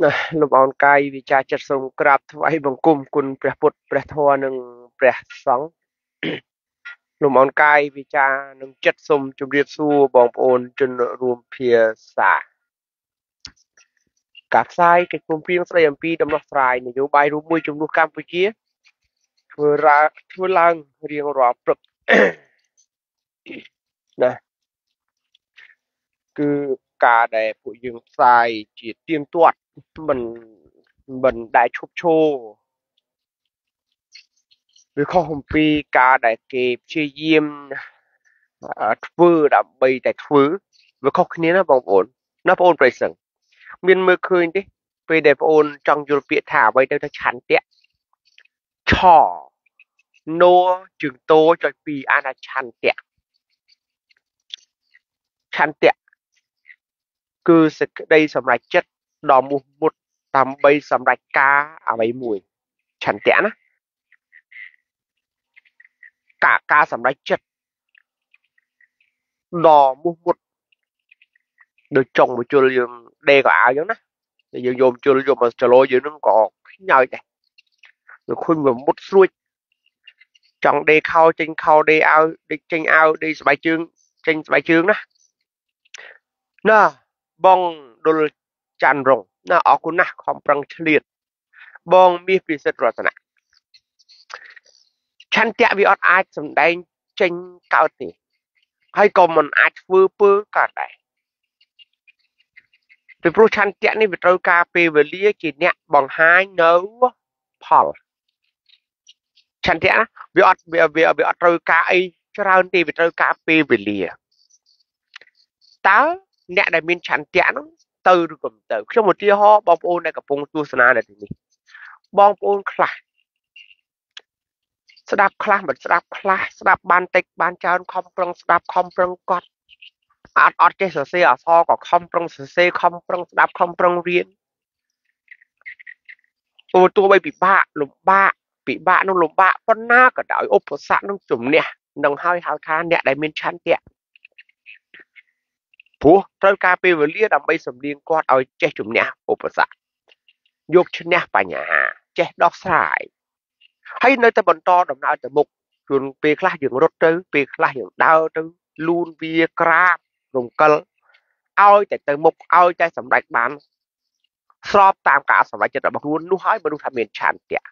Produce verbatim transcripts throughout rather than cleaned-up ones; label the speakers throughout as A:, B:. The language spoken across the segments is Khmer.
A: លោកអនកាយវិចារចិត្តសូមក្រាបថ្វាយបង្គំគុណព្រះពុទ្ធព្រះធម៌និងព្រះសង្ឃលោកអនកាយវិចារនិងចិត្តសូមជម្រាបសួរបងប្អូនជនរួមភាសាការផ្សាយកិច្ចព្រមព្រៀងស្តីអំពីដំណោះស្រាយនយោបាយរួមមួយចំនួនកម្ពុជាធ្វើរាធ្វើឡើងរៀងរាល់ព្រឹកណាគឺការដែលពួកយើងផ្សាយជាទៀងទាត់មិនមិនដែលឈប់ឈរវាខុសអំពីការដែលគេព្យាយាមធ្វើដើម្បីតែធ្វើវាខុសគ្នាណាបងប្អូនណាបងប្អូនប្រិយសឹងមានមើលឃើញទេពេលដែលបងប្អូនចង់យល់ពាក្យថាអ្វីទៅថាឆន្ទៈឆណូជើងតូចុចពីរអានថាឆន្ទៈឆន្ទៈគឺសេចក្តីសម្រេចចិត្តដ៏មោះមុតដើម្បីសម្រេចការអ្វីមួយឆន្ទៈណាការការសម្រេចចិត្តដ៏មោះមុតដូចចុងមួយជុលយើងដេកអាវអញ្ចឹងណាយើងយកជុលយកមកចលោយើងនឹងក៏ខ្ញើចដែរវាឃើញវាមុតស្រួចចង់ដេកខោចេញខោដេកអាវដេកចេញអាវដេកស្បែកជើងចេញស្បែកជើងណាណាបងដុលច័ន្ទរងណាអរគុណណាស់ខំប្រឹងឆ្លៀតបងមាសពិសិដ្ឋរតនៈឆន្ទៈវាអត់អាចសម្ដែងចេញកើតទេហើយក៏មិនអាចធ្វើពើកើតដែរពីព្រោះឆន្ទៈនេះវាត្រូវការពេលវេលាជាអ្នកបង្ហាញនៅផលឆន្ទៈណាវាអត់វាវាវាអត់ត្រូវការអីច្រើនទេវាត្រូវការពេលវេលាតើអ្នកដែលមានឆន្ទៈហ្នឹងទៅឬក៏មិនទៅខ្ញុំឧទាហរណ៍បងប្អូនដែលកំពុងទស្សនានៅទីនេះបងប្អូនខ្លះស្ដាប់ខ្លះមិនស្ដាប់ខ្លះស្ដាប់បានតិចបានច្រើនខំប្រឹងស្ដាប់ខំប្រឹងកត់អត់អត់ចេះសរសេរអក្សរក៏ខំប្រឹងសរសេរខំប្រឹងស្ដាប់ខំប្រឹងរៀនអូទោះបីពិបាកលំបាកពិបាកនឹងលំបាកប៉ុណ្ណាក៏ដោយឧបសគ្គនឹងជំនះនឹងហើយហៅថាអ្នកដែលមានឆន្ទៈព្រោះត្រូវការពេលវេលាដើម្បីសម្លៀងគាត់ឲ្យចេះជំនះឧបសគ្គយកឈ្នះបញ្ហាចេះដោះស្រាយហើយនៅតែបន្តដំណើរទៅមុខជួនពេលខ្លះយើងរត់ទៅពេលខ្លះយើងដើរទៅលូនវាក្រាបរំកិលឲ្យតែទៅមុខឲ្យតែសម្រេចបានស្របតាមការសម្រេចចិត្តរបស់ខ្លួននោះហើយមនុស្សថាមានឆន្ទៈ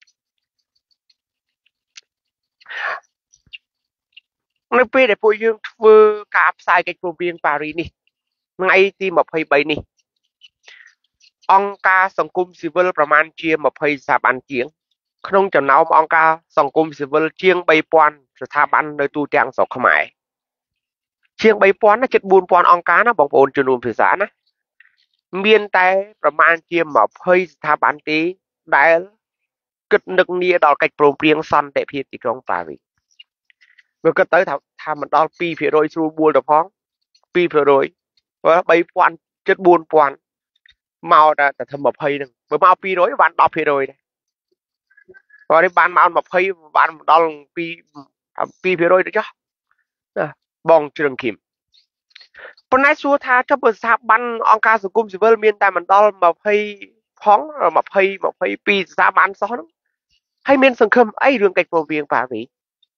A: នៅពេលដែលពួកយើងធ្វើការផ្សាយកិច្ចព្រមព្រៀងប៉ារីសនេះថ្ងៃទីម្ភៃបីនេះអង្គការសង្គមស៊ីវិលប្រមាណជាម្ភៃស្ថាប័នជាងក្នុងចំណោមអង្គការសង្គមស៊ីវិលជាងបីពាន់ស្ថាប័ននៅទូទាំងស្រុកខ្មែរជាងបីពាន់ណាជិតបួនពាន់អង្គការណាបងប្អូនជំនុំភាសាណាមានតែប្រមាណជាម្ភៃស្ថាប័នទេដែលគិតនឹកនាដល់កិច្ចព្រមព្រៀងសន្តិភាពទីក្រុងប៉ារីសវាគិតទៅថាថាមិនដល់ ពីរភាគរយ ស្រួលបួលទៅផង ពីរភាគរយ បីពាន់ជិតបួនពាន់មកតែតែធ្វើម្ភៃហ្នឹងបើមកពីរយបាន ដប់ភាគរយដែរបើនេះបានមកម្ភៃបានដល់ពីរ ពីរភាគរយទៅចុះបងជ្រឹងគីមប៉ុន្តែសួរថាចុះបើស្ថាប័នអង្គការសង្គមស៊ីវិលមានតែមិនដល់ម្ភៃផងម្ភៃ ម្ភៃពីរស្ថាប័នសោះហ្នឹងហើយមានសង្ឃឹមអីរឿងកិច្ចព្រមព្រៀងប៉ារីស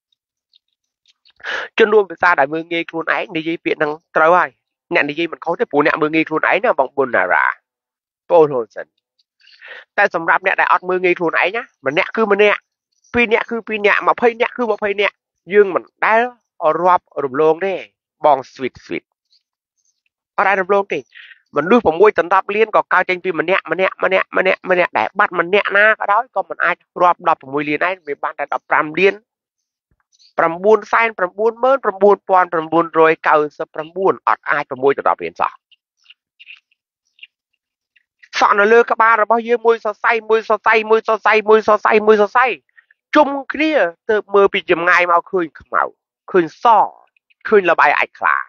A: ជនរួមភាសាដែលមើងងាយខ្លួនឯងនិយាយពាក្យហ្នឹងត្រូវហើយអ្នកនិយាយមិនខុសទេព្រោះអ្នកមើងងាយខ្លួនឯងណាបងប៊ុនណារ៉ាបងហ៊ុនសិនតែសម្រាប់អ្នកដែលអត់មើងងាយខ្លួនឯងណាម្នាក់គឺម្នាក់ពីរនាក់គឺពីរនាក់ម្ភៃនាក់គឺម្ភៃនាក់យើងមិនដែលរាប់រំលងទេបងស្វីតស្វីតអត់ដែលរំលងទេមនុស្ស៦ដណ្ដប់លានក៏កើតចេញពីម្នាក់ម្នាក់ម្នាក់ម្នាក់ម្នាក់ដែរបាត់ម្នាក់ណាក៏ដោយក៏មិនអាចរាប់ដប់ប្រាំមួយលានដែរវាបានតែដប់ប្រាំលាន9៩៩ម៉ឺន៩ពាន់៩រយកៅសិប៩អត់អាច6ទៅ10រៀនសោះសក់នៅលើក្បាលរបស់យើងមួយសរសៃមួយសរសៃមួយសរសៃមួយសរសៃមួយសរសៃជុំគ្នាទៅមើលពីចម្ងាយមកឃើញខ្មៅឃើញសឃើញលបាយអាចខ្លា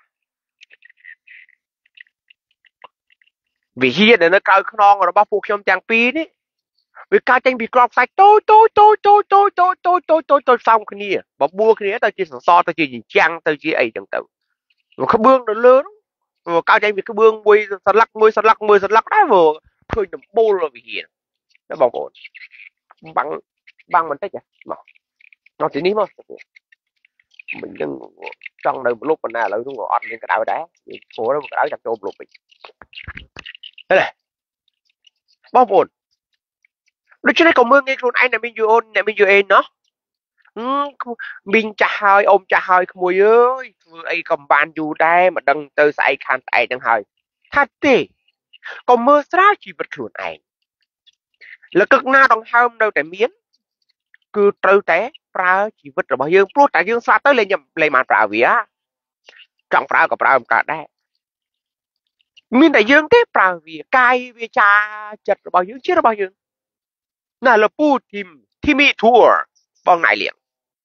A: វិហារនៅក្រៅខ្នងរបស់ពួកខ្ញុំទាំងពីរនេះវាកើតចេញពីក្របខ្សាច់តូចតូចតូចតូចតូចតូចតូចតូចតូចតូចផ្សំគ្នាបបួលគ្នាទៅជាសសរទៅជាជញ្ជាំងទៅជាអីចឹងទៅក្បឿងនៅលើនោះកើតចេញពីក្បឿងមួយសន្លឹកមួយសន្លឹកមួយសន្លឹកដែរ khơi nằm bô rồi vì hiền nó bảo ổn bằng bằng mình tích à mà nó chỉ ní mà mình đừng trong đời một lúc mình nào lại cũng ngồi ăn những cái đảo đá phố đó một cái đảo chặt trộm lục mình thế này bao ổn lúc trước đây còn mưa nghe luôn anh là mình yêu ôn là mình yêu em nó mình chả hơi ôm chả hơi mùi ơi ai cầm bàn dù đây mà đừng từ sai khăn tay đừng hơi thật đi còn mưa ra chỉ vật luôn anh là cực na đồng hôm đâu tại miến cứ trâu té pra chỉ vật rồi bao nhiêu pro tại dương xa tới lên nhầm lên màn pra vía trọng pra có pra cả đây miến đại dương thế pra vía cay vía cha chật rồi bao nhiêu chết rồi bao nhiêu là là pu team team tour bằng này liền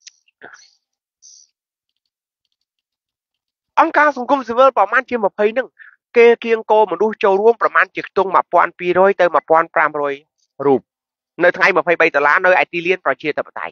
A: ông ca sung cung silver ประมาณជាยี่สิบนึงគេគៀងគោមនុស្សចូលរួមប្រមាណជាខ្ទង់twelve hundredទៅfifteen hundredរូបនៅថ្ងៃtwenty-threeដុល្លារនៅឯទីលានប្រជាធិបតេយ្យ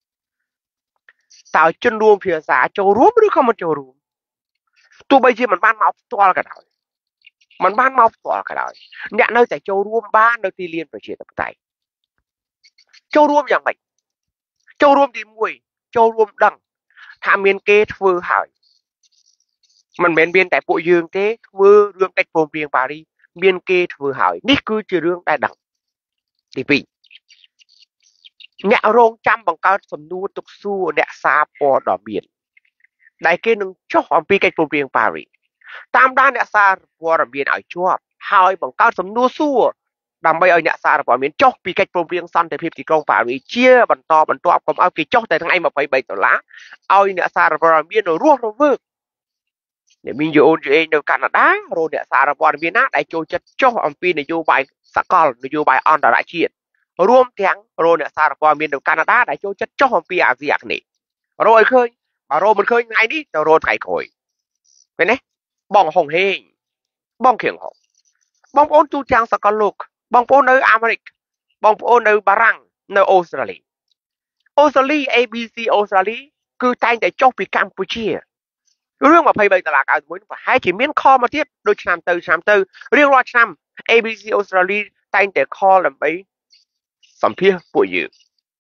A: តើជនរួមភាសាចូលរួមឬក៏មិនចូលរួមទោះបីជាមិនបានមកផ្ទាល់ក៏ដោយមិនបានមកផ្ទាល់ក៏ដោយអ្នកនៅតែចូលរួមបាននៅទីលានប្រជាធិបតេយ្យចូលរួមយ៉ាងម៉េចចូលរួមទីoneចូលរួមដឹងថាមានគេធ្វើហើយมันមិនមានតែពួកយើងទេធ្វើរឿងកិច្ចព្រមព្រៀងប៉ារីសមានគេធ្វើហើយនេះគឺជារឿងដែលដឹងទីtwoអ្នករងចាំបង្កើតសំណួរទុកសួរអ្នកសារព័ត៌មានដែលគេនឹងចុះអំពីកិច្ចព្រមព្រៀងប៉ារីសតាមដានអ្នកសារព័ត៌មានឲ្យជាប់ហើយបង្កើតសំណួរសួរដើម្បីឲ្យអ្នកសារព័ត៌មានចុះពីកិច្ចព្រមព្រៀងសន្តិភាពទីក្រុងប៉ារីសជាបន្តបន្ទាប់កុំឲ្យគេចុះតែថ្ងៃtwenty-threeដុល្លារឲ្យអ្នកសារព័ត៌មានរស់រវើកអ្នកមានយោនយេនៅកាណាដារអ្នកសារព័ត៌មានណាដែលចូលចិត្តចុះអំពីនយោបាយសកលនយោបាយអន្តរជាតិរួមទាំងរអ្នកសារព័ត៌មាននៅកាណាដាដែលចូលចិត្តចុះអំពីអាស៊ីអាគ្នេយ៍រកឲ្យឃើញបើរកមិនឃើញថ្ងៃនេះទៅរកថ្ងៃក្រោយឃើញទេបងហុងហេងបងខៀងហុងបងប្អូនទូទាំងសកលលោកបងប្អូននៅអាមេរិកបងប្អូននៅបារាំងនៅអូស្ត្រាលីអូស្ត្រាលី A B C អូស្ត្រាលីគឺតែងតែចុះពីកម្ពុជារឿងtwenty-threeដុល្លារninety-oneប្រហែលជាមានខលមកទៀតដូចឆ្នាំទៅឆ្នាំទៅរៀងរាល់ឆ្នាំ A B C អូស្ត្រាលីតែងតែខលដើម្បីសម្ភាសពួកយើង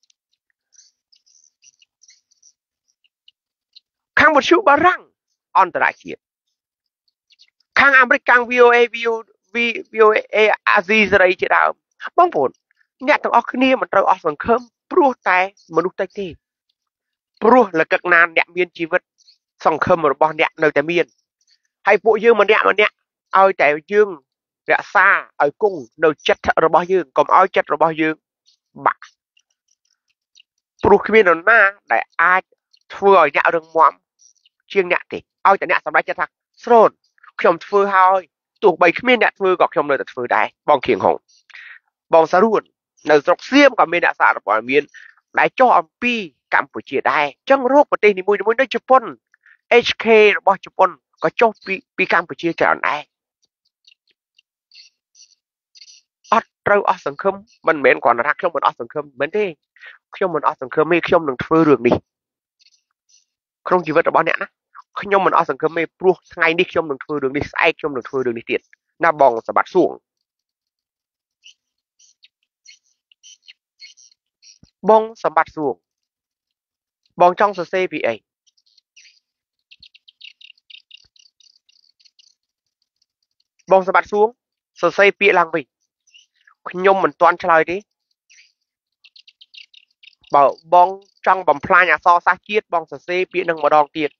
A: ខាងវិទ្យុបារាំងអន្តរជាតិខាងអាមេរិកខាង V O A V O A អាស៊ីសេរីជាដើមបងប្អូនអ្នកទាំងអស់គ្នាមិនត្រូវអស់សង្ឃឹមព្រោះតែមនុស្សតិចទេព្រោះលកឹកណានអ្នកមានជីវិតសង្ឃឹមរបស់អ្នកនៅតែមានហើយពួកយើងម្នាក់ម្នាក់ឲ្យតែយើងរក្សាឲ្យគង់នៅចិត្តរបស់យើងកុំឲ្យចិត្តរបស់យើងបាក់ព្រោះគ្មាននរណាដែលអាចធ្វើឲ្យអ្នករឹងមាំជាងអ្នកទេឲ្យតែអ្នកសម្រេចចិត្តថាស្រូនខ្ញុំធ្វើហើយទោះបីគ្មានអ្នកធ្វើក៏ខ្ញុំនៅតែធ្វើដែរបងខៀងហុងបងសារួននៅស្រុកសៀមក៏មានអ្នកសារព័ត៌មានដែលចុះអំពីកម្ពុជាដែរអញ្ចឹងរកប្រទេសនីមួយៗនៅជប៉ុន H K របស់ជប៉ុនក៏ចុះពីពីកម្ពុជាច្រើនដែរអត់ត្រូវអស់សង្ឃឹមមិនមែនគ្រាន់តែថាខ្ញុំមិនអស់សង្ឃឹមមិនទេខ្ញុំមិនអស់សង្ឃឹមទេខ្ញុំនឹងធ្វើរឿងនេះក្នុងជីវិតរបស់អ្នកណាខ្ញុំមិនអស់សង្ឃឹមទេព្រោះថ្ងៃនេះខ្ញុំនឹងធ្វើរឿងនេះស្អែកខ្ញុំនឹងធ្វើរឿងនេះទៀតណាបងសម្បត្តិសួងបងសម្បត្តិសួងបងចង់សរសេរពីអីបងសម្បត្តិសួងសរសេរពាក្យឡើងវិញខ្ញុំមិនទាន់ឆ្លើយទេបើបងចង់បំផ្លាញអក្សរសាស្ត្រជាតិបងសរសេរពាក្យនឹងម្ដងទៀត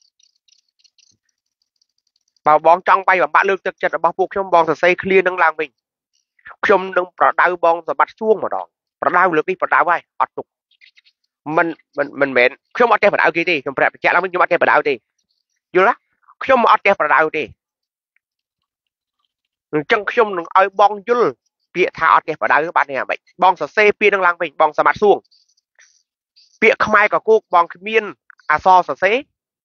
A: បើបងចង់បាយបំបាក់លើកទឹកចិត្តរបស់ពួកខ្ញុំបងសរសេរឃ្លានឹងឡើងវិញខ្ញុំនឹងប្រដៅបងសម្បត្តិសួងម្ដងប្រដៅលើកនេះប្រដៅហើយអត់ទុកមិនមិនមិនមែនខ្ញុំអត់ទេប្រដៅគេទេខ្ញុំប្រាប់បញ្ជាក់ឡើងវិញខ្ញុំអត់ទេប្រដៅទេយល់ទេខ្ញុំអត់ទេប្រដៅទេអញ្ចឹងខ្ញុំនឹងឲ្យបងយល់ពាក្យថាអត់ទេប្រដៅបាននេះអាម៉េចបងសរសេរពាក្យនឹងឡើងវិញបងសម្បត្តិសួងពាក្យខ្មែរក៏គោកបងគ្មានអក្សរសរសេរ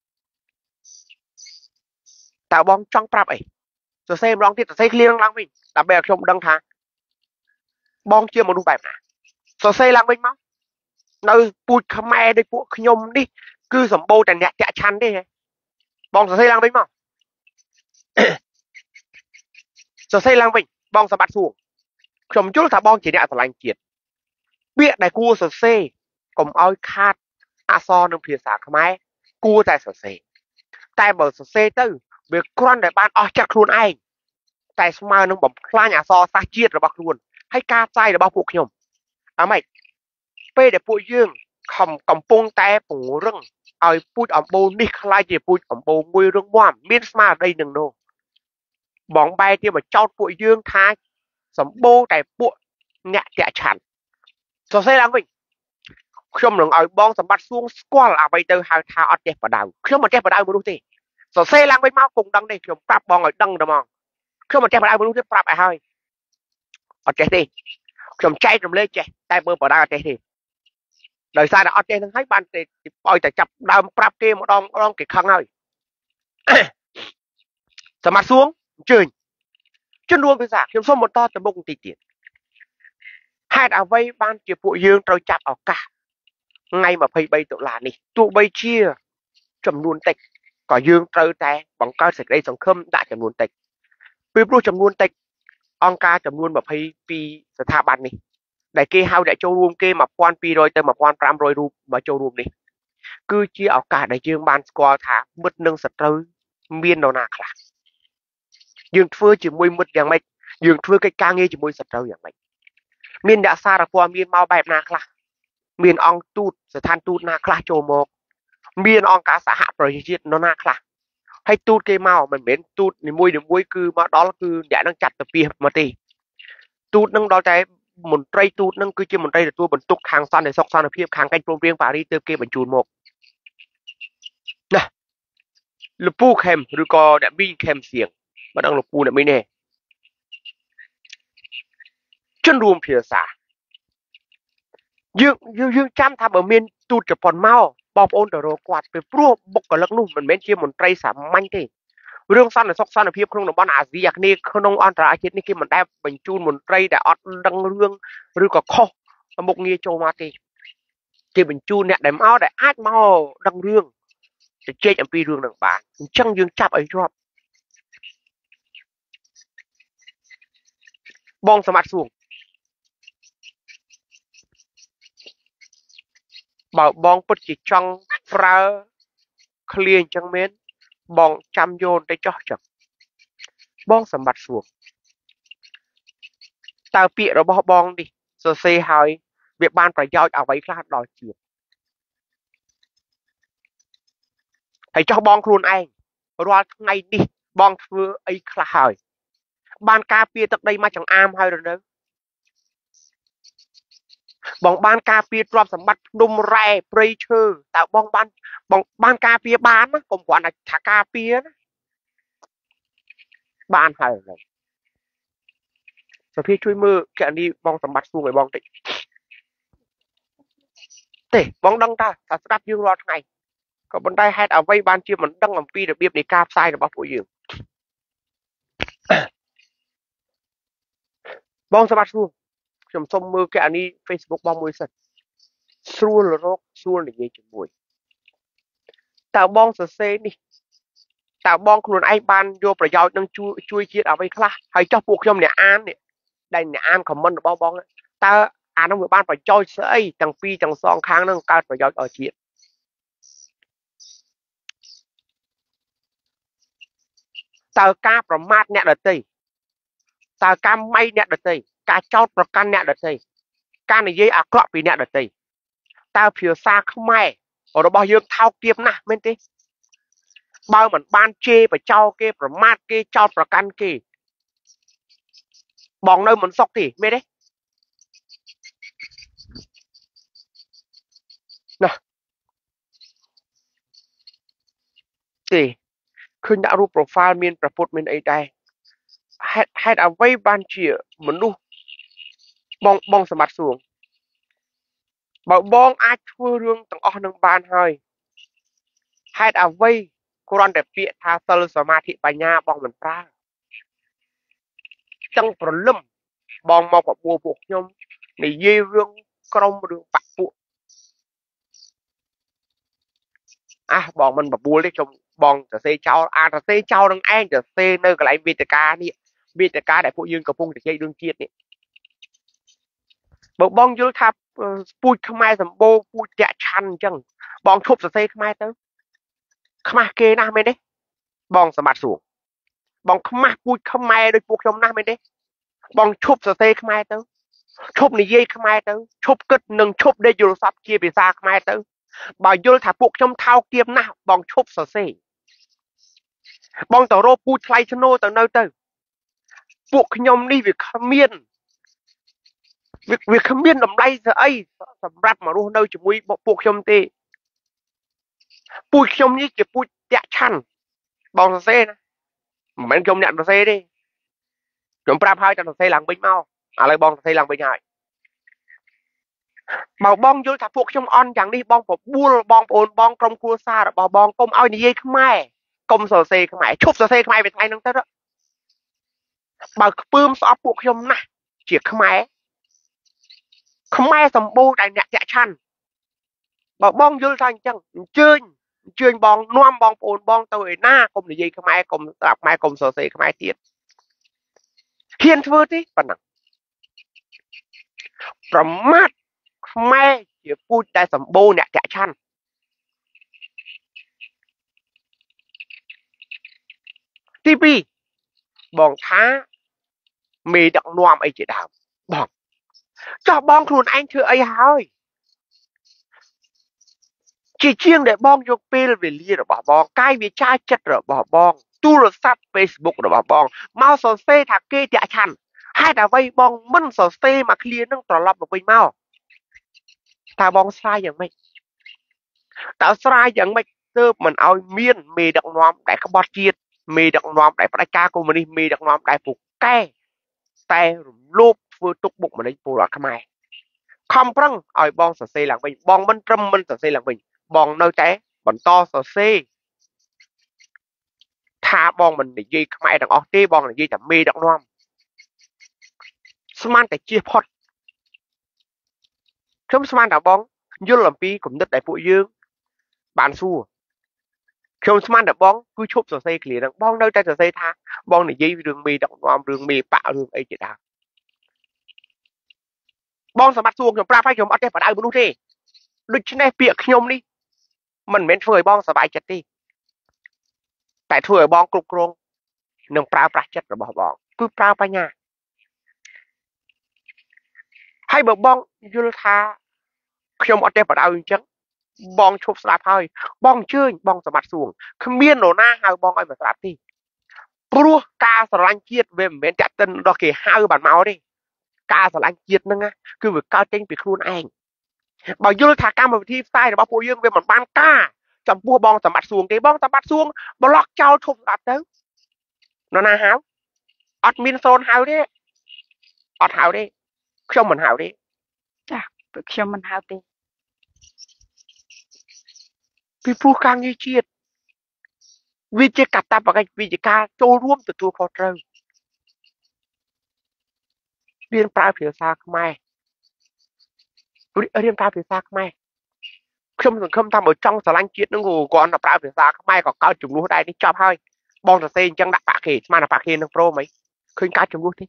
A: តើបងចង់ប្រាប់អីសរសេរម្ដងទៀតសរសេរឃ្លានឹងឡើងវិញដើម្បីឲ្យខ្ញុំដឹងថាបងជាមនុស្សបែបណាសរសេរឡើងវិញមកនៅពូជខ្មែរដូចពួកខ្ញុំនេះគឺសម្បូរតែអ្នកតាក់ឆាន់ទេបងសរសេរឡើងវិញមកសរសេរឡើងវិញបងសម្បត្តិសួងខ្ញុំជុលថាបងជាអ្នកស្រឡាញ់ជាតិពាក្យដែលគួរសរសេរកុំឲ្យខាតអក្សរនិងភាសាខ្មែរគួរតែសរសេរតែបើសរសេរទៅវាគ្រាន់តែបានអស់ចិត្តខ្លួនឯងតែស្មើនឹងបំផ្លាញអក្សរសាស្ត្រជាតិរបស់ខ្លួនហើយការផ្សាយរបស់ពួកខ្ញុំអម៉េចពេលដែលពួកយើងខំកំពុងតែពង្រឹងឲ្យពូជអម្បូរនេះខ្លាចជាពូជអម្បូរមួយរឹងមាំមានស្មារតីនឹងនោះបងបែរជាមកចោទពួកយើងថាសម្បូរតែពួកអ្នកតាក់ឆាន់សរសេរឡើងវិញខ្ញុំនឹងឲ្យបងសម្បត្តិសួងស្គាល់អ្វីទៅហៅថាអត់ចេះបដៅខ្ញុំមិនចេះបដៅមនុស្សទេសរសេរឡើងវិញមកគង់ដឹងទេខ្ញុំប្រាប់បងឲ្យដឹងតែហ្មងខ្ញុំមិនចេះបដៅមនុស្សទេប្រាប់ឲ្យហើយអត់ចេះទេខ្ញុំចែករំលែកចេះតែមើលបដៅអត់ចេះទេដោយសារតែអត់ចេះនឹងហើយបានតែឲ្យតែចាប់ដើមប្រាប់គេម្ដងម្ដងគេខឹងហើយសមត្ថសួងអញ្ជើញជនរួមភាសាខ្ញុំសូមបន្តទៅមុខបន្តិចទៀតហេតុអ្វីបានជាពួកយើងត្រូវចាប់ឱកាសថ្ងៃម្ភៃបីតុលានេះទោះបីជាចំនួនតិចក៏យើងត្រូវតែបង្កើតសេចក្តីសង្ឃឹមដាក់ចំនួនតិចពីព្រោះចំនួនតិចអង្គការចំនួនម្ភៃពីរស្ថាប័ននេះដែលគេហៅអ្នកចូលរួមគេmột nghìn hai trămទៅmột nghìn năm trămរូបមកចូលរួមនេះគឺជាឱកាសដែលយើងបានស្គាល់ថាមិត្តនិងសត្រូវមាននរណាខ្លះយើងធ្វើជាមួយមិត្តយ៉ាងម៉េចយើងធ្វើកិច្ចការងារជាមួយសត្រូវយ៉ាងម៉េចមានអ្នកសារព័ត៌មានមកបែបណាខ្លះមានអង្គទូតស្ថានទូតណាខ្លះចូលមកមានអង្គការសហប្រជាជាតិនរណាខ្លះហើយទូតគេមកមិនមែនទូតនីមួយនីមួយគឺមកដល់គឺអ្នកនឹងចាត់ទៅពីមកទេទូតនឹងដល់តែមន្ត្រីទូតនឹងគឺជាមន្ត្រីទទួលបន្ទុកខាងសន្តិសុខសន្តិភាពខាងកិច្ចព្រមព្រៀងប៉ារីសទើបគេបញ្ជូនមកណាលពូខេមឬក៏អ្នកមីងខេមសៀងមិនដឹងលពូអ្នកមីងទេជនរួមភាសាយើងយើងយើងចាំថាបើមានទូតជប៉ុនមកបងប្អូនទៅរកគាត់ពីព្រោះបុគ្គលិកនោះមិនមែនជាមន្ត្រីសាមញ្ញទេរឿងសន្តិសុខសន្តិភាពក្នុងតំបន់អាស៊ីអាគ្នេយ៍ក្នុងអន្តរជាតិនេះគេមិនដែលបញ្ជូនមន្ត្រីដែលអត់ដឹងរឿងឬក៏ខុសមុខងារចូលមកទេគេបញ្ជូនអ្នកដែលមកដែលអាចមកដឹងរឿងជជែកអំពីរឿងនឹងបានអញ្ចឹងយើងចាប់ឲ្យជាប់បងសមត្ថសួងបើបងពិតជាចង់ប្រើឃ្លាអញ្ចឹងមែនបងចាំយោនទៅចោះចឹងបងសម្បត្តិសួរតើពាក្យរបស់បងនេះសរសេរហើយវាបានប្រយោជន៍អ្វីខ្លះដល់ជាតិហើយចោះបងខ្លួនឯងរាល់ថ្ងៃនេះបងធ្វើអីខ្លះហើយបានការពារទឹកដីមកចង្អាមហើយឬនៅបងបានការពារទ្រព្យសម្បត្តិភ្នំរ៉ែព្រៃឈើតើបងបានបងបានការពារបានកុំគ្រាន់តែថាការពារណាបានហើយសុភាជួយមើលកណនីបងសម្បត្តិសួងឲ្យបងតិចទេបងដឹងតើថាស្ដាប់យើងរាល់ថ្ងៃក៏ប៉ុន្តែហេតុអ្វីបានជាមិនដឹងអំពីរបៀបនៃការផ្សាយរបស់ពួកយើងបងសម្បត្តិសួងខ្ញុំសុំមើលកណនី Facebook បងមួយសិនស្រួលរកស្រួលនិយាយជាមួយតើបងសរសេរនេះតើបងខ្លួនឯងបានយកប្រយោជន៍នឹងជួយជួយជាតិអ្វីខ្លះហើយចោះពួកខ្ញុំអ្នកអាននេះដែលអ្នកអានខមមិនរបស់បងតើអានោះវាបានប្រយោជន៍ស្អីទាំងពីរទាំងសងខាងនឹងកើតប្រយោជន៍ដល់ជាតិតើការប្រមាថអ្នកដទៃតើការម៉ៃអ្នកដទៃការចោទប្រកាន់អ្នកដទៃការនិយាយអាក្រក់ពីអ្នកដទៃតើភាសាខ្មែររបស់យើងថោកទាបណាស់មែនទេបើមិនបានជេរបចោគេប្រមាថគេចោទប្រកាន់គេបងនៅមិនសុខទេមែនទេណាទេឃើញដាក់រូប profile មានប្រពុតមានអីដែរហេតុហេតុអ្វីបានជាមនុស្សបងបងសម្បត្តិសួងបើបងអាចធ្វើរឿងទាំងអស់នឹងបានហើយហេតុអ្វីគ្រាន់តែពាក្យថាសិលសមាធិបញ្ញាបងមិនប្រើចឹងប្រលឹមបងមកបបួលពួកខ្ញុំនិយាយរឿងក្រុមរឿងបាក់ពួកអះបងមិនបបួលទេខ្ញុំបងសរសេរចោលអាសរសេរចោលនឹងឯងសរសេរនៅកន្លែងវេទិកានេះវេទិកាដែលពួកយើងកំពុងជជែករឿងជាតិនេះបើបងយល់ថាពូជខ្មែរសម្បូរពូជតាក់ឆាន់អញ្ចឹងបងឈប់សរសេរខ្មែរទៅខ្មាស់គេណាស់មែនទេបងសម្បត្តិសួរបងខ្មាស់ពូជខ្មែរដូចពួកខ្ញុំណាស់មែនទេបងឈប់សរសេរខ្មែរទៅឈប់និយាយខ្មែរទៅឈប់គិតនិងឈប់ដេកយល់សប្តិជាភាសាខ្មែរទៅបើយល់ថាពួកខ្ញុំថោកទាបណាស់បងឈប់សរសេរបងទៅរកពូជថ្លៃឈ្នូទៅនៅទៅពួកខ្ញុំនេះវាគ្មានវាវាគ្មានតម្លៃស្អីសម្រាប់មករស់នៅជាមួយពួកខ្ញុំទេពូជខ្ញុំនេះជាពូជតាក់ឆាន់បងសរសេរណាមិនមែនខ្ញុំអ្នកសរសេរទេខ្ញុំប្រាប់ហើយតែសរសេរឡើងវិញមកឥឡូវបងសរសេរឡើងវិញហើយបើបងយល់ថាពួកខ្ញុំអន់យ៉ាងនេះបងប្របួលបងប្អូនបងក្រុមគ្រួសាររបស់បងកុំឲ្យនិយាយខ្មែរកុំសរសេរខ្មែរឈប់សរសេរខ្មែរពេលថ្ងៃហ្នឹងទៅបើខ្ពើមស្អប់ពួកខ្ញុំណាស់ជាខ្មែរខ្មែរសម្បូរតែអ្នកចាក់ឆាន់បើបងយល់ថាអញ្ចឹងអញ្ជើញអញ្ជើញបងនាំបងប្អូនបងទៅឯណាកុំនិយាយខ្មែរកុំស្ដាប់ខ្មែរកុំសរសេរខ្មែរទៀតហ៊ានធ្វើទេប៉ុណ្ណឹងប្រមាថខ្មែរជាពូជដែលសម្បូរអ្នកចាក់ឆាន់ទីពីរបងថាមេដឹកនាំអីជាដើមបងចោះបងខ្លួនឯងធ្វើអីហើយជាជាងដែលបងយកពេលវេលារបស់បងកាយវាចាចិត្តរបស់បងទូរស័ព្ទ Facebook របស់បងមកសរសេរថាគេតាក់ឆាន់ហេតុអ្វីបងមិនសរសេរមកឃ្លានឹងត្រឡប់មកវិញមកតើបងស្រាយយ៉ាងម៉េចតើស្រាយយ៉ាងម៉េចទើបមិនឲ្យមានមេដឹកនាំដែលក្បត់ជាតិមេដឹកនាំដែលផ្ដាច់ការកុម្មុយនីសមេដឹកនាំដែលពូកែតែរំលោភធ្វើទុកបុកម្នេញពលរដ្ឋខ្មែរខំប្រឹងឲ្យបងសរសេរឡើងវិញបងមិនត្រឹមមិនសរសេរឡើងវិញបងនៅតែបន្តសរសេរថាបងមិននិយាយខ្មែរទាំងអស់ទេបងនិយាយតែមេដឹកនាំស្មានតែជៀសផុតខ្ញុំស្មានតែបងយល់អំពីគំនិតដែលពួកយើងបានសួរខ្ញុំស្មានតែបងគឺឈប់សរសេរឃ្លាហ្នឹងបងនៅតែសរសេរថាបងនិយាយរឿងមេដឹកនាំរឿងមេបករឿងអីជាដើមបងសម្បត្តិសួរខ្ញុំប្រាប់ឲ្យខ្ញុំអត់ទេបដៅមនុស្សទេដូច្នេះពាក្យខ្ញុំនេះមិនមែនធ្វើឲ្យបងសប្បាយចិត្តទេតែធ្វើឲ្យបងគ្រប់គ្រងនិងប្រើប្រាស់ចិត្តរបស់បងគឺប្រើបញ្ញាហើយបើបងយល់ថាខ្ញុំអត់ទេបដៅអញ្ចឹងបងឈប់ស្ដាប់ហើយបងអញ្ជើញបងសម្បត្តិសួងគ្មាននរណាហៅបងឲ្យមកស្ដាប់ទេព្រោះការស្រឡាញ់ជាតិវាមិនមែនចាក់ទិនដល់គេហៅបានមកទេការស្រឡាញ់ជាតិហ្នឹងគឺវាកើតចេញពីខ្លួនឯងបើយល់ថាកម្មវិធីផ្សាយរបស់ពួកយើងវាមិនបានការចំពោះបងសម្បត្តិសួងទេបងសម្បត្តិសួងប្លុកចោលឈប់ស្ដាប់ទៅនរណាហៅអត់មានសូនហៅទេអត់ហៅទេខ្ញុំមិនហៅទេ
B: ចាពួកខ្ញុំមិនហៅទេ
A: ពីព្រោះការងារជាតិវាជាកាតព្វកិច្ចវាជាការចូលរួមទទួលខុសត្រូវរៀនប្រើភាសាខ្មែររៀនប្រើភាសាខ្មែរខ្ញុំសង្ឃឹមថាបើចង់ស្រឡាញ់ជាតិនឹងគ្រាន់តែប្រើភាសាខ្មែរក៏កើតចំនួនដែរនេះចប់ហើយបងសរសេរអញ្ចឹងដាក់បាក់គេស្មានតែបាក់គេនឹងប្រូមអីឃើញកើតចំនួនទេ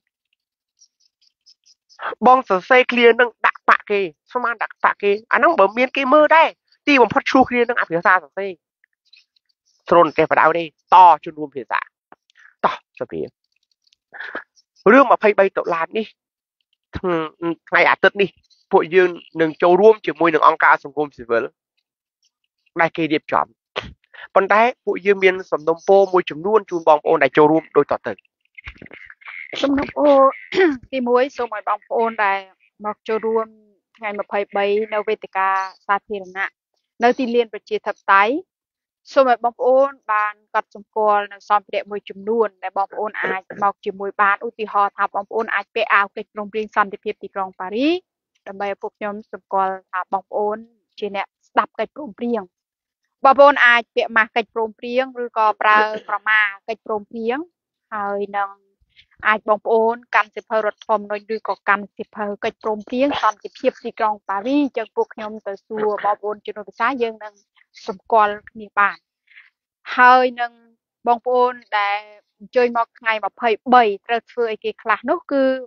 A: បងសរសេរឃ្លានឹងដាក់បាក់គេស្មានដាក់បាក់គេអាហ្នឹងបើមានគេមើលដែរទីបំផុតឈ្លោះគ្នានឹងអាភាសាសរសេរស្រូនទេបដៅទេតជំនួនភាសាតោះសភារឿងยี่สิบสามដុល្លារនេះថ្ងៃអាទិត្យនេះពួកយើងនឹងចូលរួមជាមួយនឹងអង្គការសង្គមស៊ីវិលដែលគេរៀបចំប៉ុន្តែពួកយើងមានសំណុំពរមួយចំនួនជូនបងប្អូនដែលចូលរួមដូចតទៅ
B: សំណុំពរទីមួយសូមឲ្យបងប្អូនដែលមកចូលរួមថ្ងៃยี่สิบสามនៅវេទិកាសាធារណៈនៅទីលានប្រជាធិបតេយ្យសូមឲ្យបងប្អូនបានកត់សម្គាល់នៅសម្ភារៈមួយចំនួនដែលបងប្អូនអាចមកជាមួយបានឧទាហរណ៍ថាបងប្អូនអាចពាក់អាវកិច្ចព្រមព្រៀងសន្តិភាពទីក្រុងប៉ារីសដើម្បីឲ្យពួកខ្ញុំសម្គាល់ថាបងប្អូនជាអ្នកស្ដាប់កិច្ចព្រមព្រៀងបងប្អូនអាចពាក់ម៉ាស់កិច្ចព្រមព្រៀងឬក៏ប្រើក្រមាកិច្ចព្រមព្រៀងហើយនឹងអាចបងប្អូនកាន់សិភៅរដ្ឋធម្មនុញ្ញឬក៏កាន់សិភៅកិច្ចព្រមព្រៀងសន្តិភាពទីក្រុងប៉ារីសចឹងពួកខ្ញុំទៅសួរបងប្អូនជំនួយភាសាយើងនឹងសម្គាល់គ្នាបានហើយនឹងបងប្អូនដែលអញ្ជើញមកថ្ងៃยี่สิบสามត្រូវធ្វើអីគេខ្លះនោះគឺ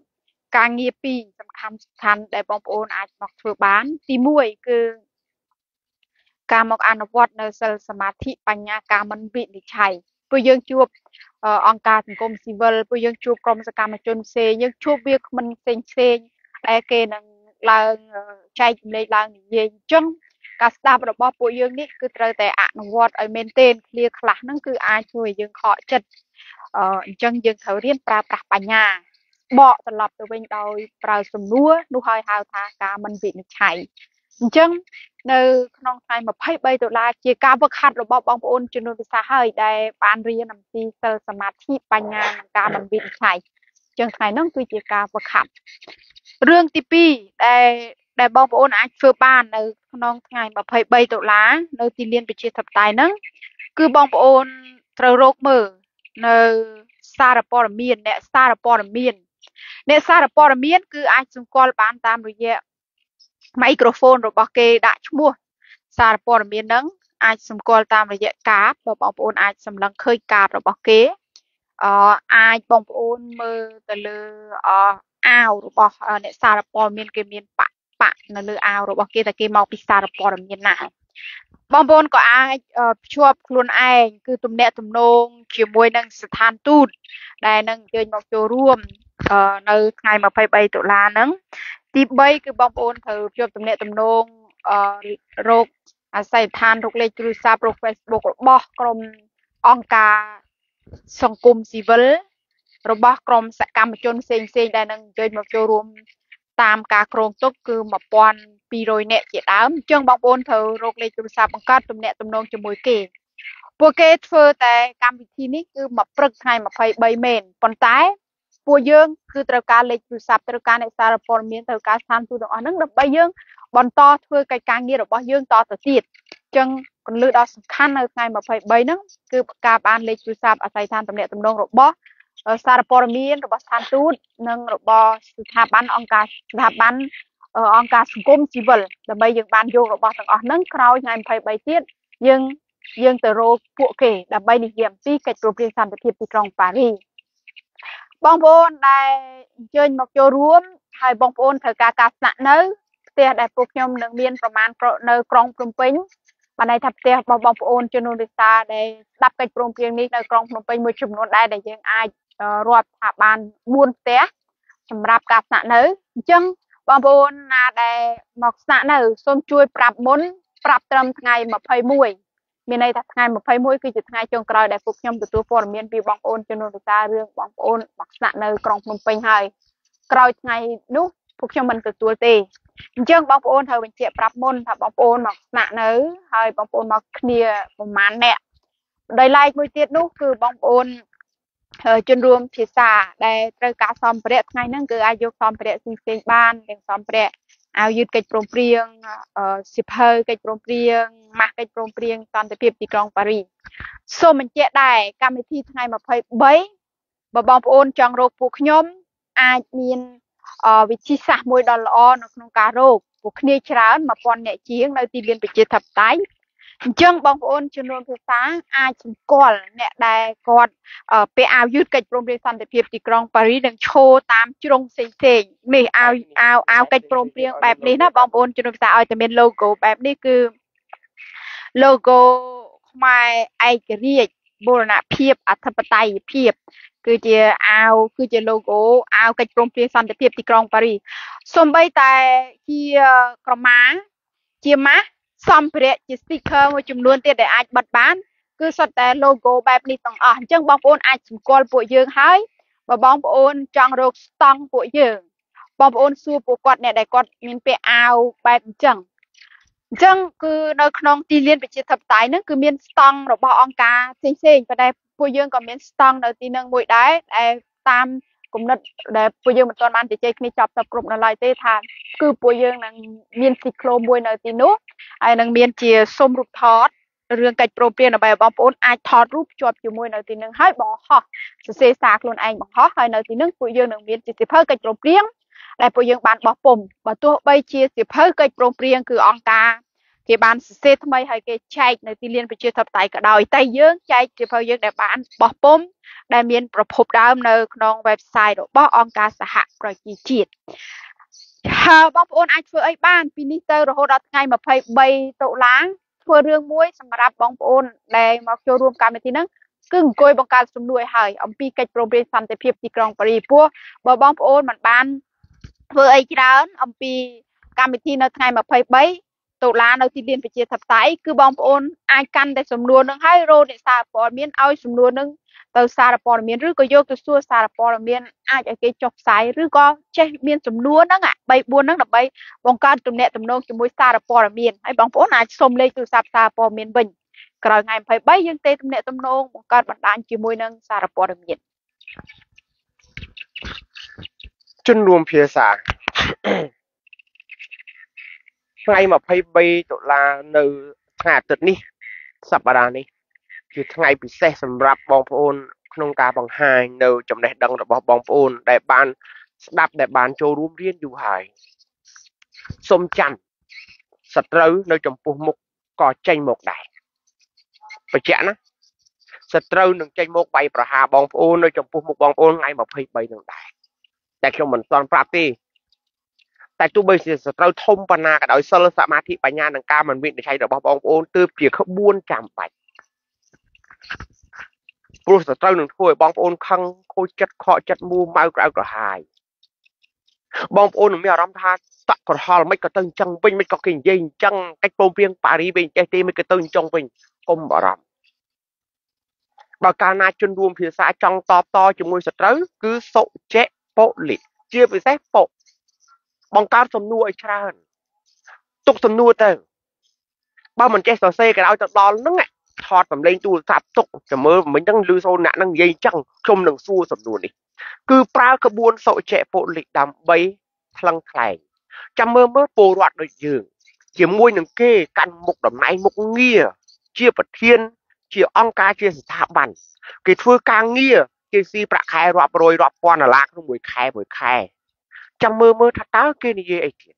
B: ការងារពីរសំខាន់សំខាន់ដែលបងប្អូនអាចមកធ្វើបានទីមួយគឺការមកអនុវត្តនៅសិលសមាធិបញ្ញាការមិនវិនិច្ឆ័យពួកយើងជួបអង្គការសង្គមស៊ីវិលពួកយើងជួបក្រុមសកម្មជនផ្សេងយើងជួបវាគ្មិនផ្សេងផ្សេងដែលគេនឹងឡើងចែកចម្លែកឡើងនិយាយអញ្ចឹងការស្ដាប់របស់ពួកយើងនេះគឺត្រូវតែអនុវត្តឲ្យមែនទែនឃ្លាខ្លះហ្នឹងគឺអាចជួយឲ្យយើងខកចិត្តអញ្ចឹងយើងត្រូវរៀនប្រើប្រាស់បញ្ញាបកត្រឡប់ទៅវិញដោយប្រើសំណួរនោះហើយហៅថាការមិនវិនិច្ឆ័យអញ្ចឹងនៅក្នុងថ្ងៃម្ភៃបីដុល្លារជាការវឹកហាត់របស់បងប្អូនចំនួនភាសាហើយដែលបានរៀនអំពីសិលសមាធិបញ្ញានិងការមិនវិនិច្ឆ័យអញ្ចឹងថ្ងៃហ្នឹងគឺជាការវឹកហាត់រឿងទីពីរដែលដែលបងប្អូនអាចធ្វើបាននៅក្នុងថ្ងៃម្ភៃបីដុល្លារនៅទីលានប្រជាធិបតេយ្យហ្នឹងគឺបងប្អូនត្រូវរកមើលនៅសារព័ត៌មានអ្នកសារព័ត៌មានអ្នកសារព័ត៌មានគឺអាចសម្គាល់បានតាមរយៈមីក្រូហ្វូនរបស់គេដាក់ឈ្មោះសារព័ត៌មានហ្នឹងអាចសម្គាល់តាមរយៈកាតបើបងប្អូនអាចសម្លឹងឃើញកាតរបស់គេអអាចបងប្អូនមើលទៅលើអអាវរបស់អ្នកសារព័ត៌មានគេមានបាក់បាក់នៅលើអាវរបស់គេតែគេមកពីសារព័ត៌មានណាបងប្អូនក៏អាចភ្ជាប់ខ្លួនឯងគឺទំនាក់ទំនងជាមួយនឹងស្ថានទូតដែលនឹងអញ្ជើញមកចូលរួមនៅថ្ងៃម្ភៃបីដុល្លារហ្នឹងទីបីគឺបងប្អូនត្រូវភ្ជាប់ទំនាក់ទំនងរកអាស័យដ្ឋានរកលេខទូរស័ព្ទរក Facebook របស់ក្រុមអង្គការសង្គមស៊ីវិលរបស់ក្រុមសកម្មជនផ្សេងផ្សេងដែលនឹងអញ្ជើញមកចូលរួមតាមការគ្រោងទុកគឺmột nghìn hai trămនាក់ជាដើមអញ្ចឹងបងប្អូនត្រូវរកលេខទូរស័ព្ទបង្កើតទំនាក់ទំនងជាមួយគេពួកគេធ្វើតែកម្មវិធីនេះគឺមកព្រឹកថ្ងៃម្ភៃបីមែនប៉ុន្តែពួកយើងគឺត្រូវការលេខទូរស័ព្ទត្រូវការអ្នកសារព័ត៌មានត្រូវការស្ថានទូតទាំងអស់ហ្នឹងដើម្បីយើងបន្តធ្វើកិច្ចការងាររបស់យើងតទៅទៀតអញ្ចឹងគន្លឹះដ៏សំខាន់នៅថ្ងៃម្ភៃបីហ្នឹងគឺការបានលេខទូរស័ព្ទអាស័យដ្ឋានទំនាក់ទំនងរបស់សារព័ត៌មានរបស់ស្ថានទូតនិងរបស់ស្ថាប័នអង្គការស្ថាប័នអង្គការសង្គមស៊ីវិលដើម្បីយើងបានយករបស់ទាំងអស់ហ្នឹងក្រោយថ្ងៃម្ភៃបីទៀតយើងយើងទៅរកពួកគេដើម្បីនិយាយអំពីកិច្ចព្រមព្រៀងសន្តិភាពទីក្រុងប៉ារីសបងប្អូនដែលអញ្ជើញមកចូលរួមហើយបងប្អូនត្រូវការការស្នាក់នៅផ្ទះដែលពួកខ្ញុំនឹងមានប្រមាណនៅក្រុងភ្នំពេញបានន័យថាផ្ទះរបស់បងប្អូនចំនួនវិសាដែលស្ដាប់កិច្ចព្រមព្រៀងនេះនៅក្រុងភ្នំពេញមួយចំនួនដែរដែលយើងអាចរាប់ថាបានបួនផ្ទះសម្រាប់ការស្នាក់នៅអញ្ចឹងបងប្អូនណាដែលមកស្នាក់នៅសូមជួយប្រាប់មុនប្រាប់ត្រឹមថ្ងៃម្ភៃមួយមានន័យថាថ្ងៃម្ភៃមួយគឺជាថ្ងៃចុងក្រោយដែលពួកខ្ញុំទទួលព័ត៌មានពីបងប្អូនចំនួនវិសារឿងបងប្អូនមកស្នាក់នៅក្រុងភ្នំពេញហើយក្រោយថ្ងៃនោះពួកខ្ញុំមិនទទួលទេអញ្ចឹងបងប្អូនត្រូវបញ្ជាក់ប្រាប់មុនថាបងប្អូនមកស្នាក់នៅហើយបងប្អូនមកគ្នាប្រហែលអ្នកដោយឡែកមួយទៀតនោះគឺបងប្អូនជនរួមភាសាដែលត្រូវការសម្ភារៈថ្ងៃហ្នឹងគឺអាចយកសម្ភារៈផ្សេងៗបានទាំងសម្ភារៈអាវយឺតកិច្ចព្រមព្រៀងសិភៅកិច្ចព្រមព្រៀងម៉ាស់កិច្ចព្រមព្រៀងសន្តិភាពទីក្រុងប៉ារីសសូមបញ្ជាក់ដែរកម្មវិធីថ្ងៃម្ភៃបីបើបងប្អូនចង់រកពួកខ្ញុំអាចមានវិធីសាស្ត្រមួយដ៏ល្អនៅក្នុងការរកពួកគ្នាច្រើនmột nghìnអ្នកជាងនៅទីលានប្រជាធិបតេយ្យអញ្ចឹងបងប្អូនចំនួនភាសាអាចសម្គាល់អ្នកដែលគាត់ពាក់អាវយឺតកិច្ចព្រមព្រៀងសន្តិភាពទីក្រុងប៉ារីសនឹងឈរតាមជ្រុងផ្សេងផ្សេងនេះអាវអាវអាវកិច្ចព្រមព្រៀងបែបនេះណាបងប្អូនចំនួនភាសាឲ្យតែមាន logo បែបនេះគឺ logo ខ្មែរឯករាជ្យបូរណភាពអធិបតេយ្យភាពគឺជាអាវគឺជា logo អាវកិច្ចព្រមព្រៀងសន្តិភាពទីក្រុងប៉ារីសសូម្បីតែជាក្រមាជាម៉ាស់សម្ភារៈជា sticker មួយចំនួនទៀតដែលអាចបិទបានគឺសុទ្ធតែ logo បែបនេះទាំងអស់អញ្ចឹងបងប្អូនអាចសម្គាល់ពួកយើងហើយបើបងប្អូនចង់រកស្តង់ពួកយើងបងប្អូនសួរពួកគាត់អ្នកដែលគាត់មានពាក់អាវបែបអញ្ចឹងអញ្ចឹងគឺនៅក្នុងទីលានប្រជាធិបតេយ្យហ្នឹងគឺមានស្តង់របស់អង្គការផ្សេងៗប៉ុន្តែពួកយើងក៏មានស្តង់នៅទីហ្នឹងមួយដែរដែលតាមគំនិតដែលពួកយើងមិនទាន់បានជជែកគ្នាចប់ទៅគ្រប់នៅឡើយទេថាគឺពួកយើងនឹងមានស៊ីក្លូមួយនៅទីនោះហើយនឹងមានជាសុំរូបថតរឿងកិច្ចព្រមព្រៀងដើម្បីឲ្យបងប្អូនអាចថតរូបជាប់ជាមួយនៅទីនឹងហើយបង្ហោះសរសេរសារខ្លួនឯងបង្ហោះហើយនៅទីនឹងពួកយើងនឹងមានជាសៀវភៅកិច្ចព្រមព្រៀងដែលពួកយើងបានបោះពុម្ពបើទោះបីជាសៀវភៅកិច្ចព្រមព្រៀងគឺអង្គការគេបានសរសេរថ្មីហើយគេចែកនៅទីលានប្រជាធិបតេយ្យក៏ដោយតែយើងចែកជាយើងដែលបានបោះពុម្ពដែលមានប្រភពដើមនៅក្នុង website របស់អង្គការសហប្រជាជាតិហើយបងប្អូនអាចធ្វើអីបានពីនេះទៅរហូតដល់ថ្ងៃម្ភៃបីតុលាធ្វើរឿងមួយសម្រាប់បងប្អូនដែលមកចូលរួមកម្មវិធីហ្នឹងគឺអង្គុយបង្កើតសំណួរឲ្យហើយអំពីកិច្ចព្រមព្រៀងសន្តិភាពទីក្រុងប៉ារីសពោះបើបងប្អូនមិនបានធ្វើអីច្រើនអំពីកម្មវិធីនៅថ្ងៃម្ភៃបីតុលានៅទីលានប្រជាធិបតេយ្យគឺបងប្អូនអាចកាន់តែសំណួរនឹងហើយរោអ្នកសារព័ត៌មានឲ្យសំណួរនឹងទៅសារព័ត៌មានឬក៏យកទៅសួរសារព័ត៌មានអាចឲ្យគេចុះផ្សាយឬក៏ចេះមានសំណួរហ្នឹងអាបីបួនហ្នឹងដើម្បីបង្កើតទំនាក់ទំនងជាមួយសារព័ត៌មានហើយបងប្អូនអាចសុំលេខទូរស័ព្ទសារព័ត៌មានវិញក្រោយថ្ងៃម្ភៃបីយើងទេទំនាក់ទំនងបង្កើតបណ្ដាញជាមួយនឹងសារព័ត៌មាន
A: ជនរួមភាសាថ្ងៃម្ភៃបីតុលានៅថ្ងៃអាទិត្យនេះសប្តាហ៍នេះជាថ្ងៃពិសេសសម្រាប់បងប្អូនក្នុងការបង្ហាញនៅចំណេះដឹងរបស់បងប្អូនដែលបានស្ដាប់ដែលបានចូលរួមរៀនយូរហើយសូមចាំសត្រូវនៅចំពោះមុខក៏ចេញមកដែរបញ្ជាក់ណាសត្រូវនឹងចេញមកវាយប្រហារបងប្អូននៅចំពោះមុខបងប្អូនថ្ងៃម្ភៃបីនឹងដែរតែខ្ញុំមិនទាន់ប្រាប់ទេតែទោះបីជាសត្រូវធំប៉ុណ្ណាក៏ដោយសិលសមាធិបញ្ញានិងការមិនវិនិច្ឆ័យរបស់បងប្អូនទើបជាក្បួនចាំបាច់ព្រោះសត្រូវនឹងធ្វើឲ្យបងប្អូនខឹងខូចចិត្តខកចិត្តមូម៉ៅក្រៅក្រហាយបងប្អូននឹងមានអារម្មណ៍ថាតក់ក្រហល់មិនក៏ទៅអញ្ចឹងវិញមិនក៏គេនិយាយអញ្ចឹងកិច្ចព្រមព្រៀងប៉ារីវិញចេះទេមិនក៏ទៅអញ្ចឹងវិញកុំបារម្ភបើកាលណាជនរួមភាសាចង់តបតជាមួយសត្រូវគឺសុចេបុលិជាពិសេសពុកបង្កើតសំណួរឲ្យច្រើនទុកសំណួរទៅបើមិនចេះសរសេរក៏ឲ្យទៅដល់ហ្នឹងថតសម្លេងទូរស័ព្ទទុកចាំមើលមិញហ្នឹងលឺសូនអ្នកហ្នឹងនិយាយអញ្ចឹងខ្ញុំនឹងសួរសំណួរនេះគឺប្រើក្បួនសុចេបុលិដើម្បីថ្លឹងថ្លែងចាំមើលមើលពលរដ្ឋដូចយើងជាមួយនឹងគេកាន់មុខតំណែងមុខងារជាប្រធានជាអង្គការជាស្ថាប័នគេធ្វើការងារគេស៊ីប្រាក់ខែរាប់រយរាប់ពាន់ដុល្លារក្នុងមួយខែមួយខែចាំមើលមើលថាតើគេនិយាយអីទៀត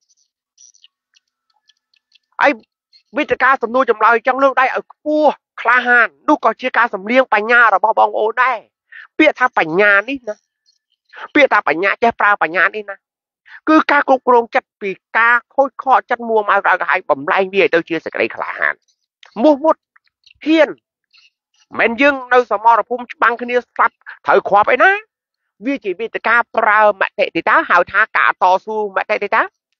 A: អីវិទ្យាការសំណួរចម្លើយចឹងលើកដៃឲ្យខ្ពស់ក្លាហាននោះក៏ជាការសម្លៀងបញ្ញារបស់បងប្អូនដែរពាក្យថាបញ្ញានេះណាពាក្យថាបញ្ញាចេះប្រើបញ្ញានេះណាគឺការគ្រប់គ្រងចិត្តពីការខូចខកចិត្តមួម៉ៅក្រៅក្រហាយបំលែងវាឲ្យទៅជាសេចក្តីក្លាហានមោះមុតហ៊ានមិនយើងនៅសមរភូមិច្បាំងគ្នាស្លាប់ត្រូវគ្រាប់អីណាវាជាវិទ្យាការប្រើមតិទេតាហៅថាការតស៊ូមតិទេតា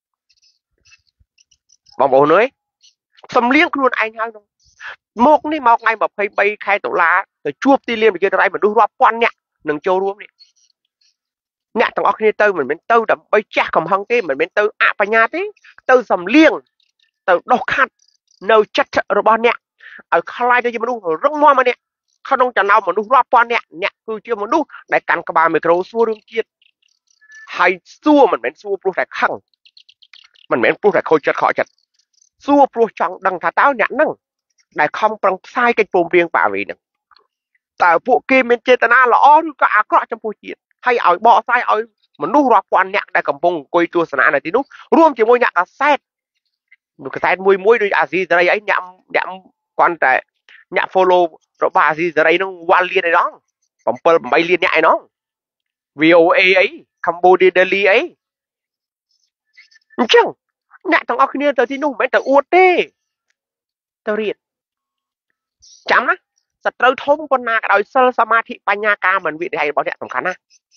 A: បងប្អូនអើយសំលៀងខ្លួនឯងហើយនោះមកនេះមកថ្ងៃម្ភៃបីខែតុលាទៅជួបទីលានប្រជាធិបតេយ្យមនុស្សរាប់ពាន់នាក់នឹងចូលរួមនេះអ្នកទាំងអស់គ្នាទៅមិនមែនទៅដើម្បីចាស់កំហឹងទេមិនមែនទៅអបញ្ញាទេទៅសំលៀងទៅដោះខាត់នៅចិត្តរបស់អ្នកឲ្យខ្លាយទៅជាមនុស្សរឹងមាំម្នាក់ក្នុងចំណោមមនុស្សរាប់ពាន់នាក់អ្នកគឺជាមនុស្សដែលកាន់ក្បាលមីក្រូសួររឿងជាតិហើយសួរមិនមែនសួរព្រោះតែខឹងមិនមែនព្រោះតែខូចចិត្តខកចិត្តសួរព្រោះចង់ដឹងថាតើអ្នកហ្នឹងដែលខំប្រឹងផ្សាយកិច្ចព្រមព្រៀងប៉ារីហ្នឹងតើពួកគេមានចេតនាល្អឬក៏អាក្រក់ចំពោះជាតិហើយឲ្យបកស្រាយឲ្យមនុស្សរាប់ពាន់នាក់ដែលកំពុងអង្គុយទស្សនានៅទីនោះរួមជាមួយអ្នកកាសែតនៅកាសែតមួយមួយដូចអាស៊ីសេរីអីអ្នកអ្នកគាត់តែអ្នក follow របស់អាស៊ីសេរីហ្នឹងវ៉ាល់លានអីហ្នឹង7 8លានអ្នកអីហ្នឹង វី អូ เอ អី Cambodia Daily អីអញ្ចឹងអ្នកទាំងអស់គ្នាទៅទីនោះមិនមែនទៅអួតទេទៅរៀនចាំណាសត្រូវធំប៉ុណ្ណាក៏ដោយសិលសមាធិបញ្ញាការមិនវិនិច្ឆ័យរបស់អ្នកសំខាន់ណា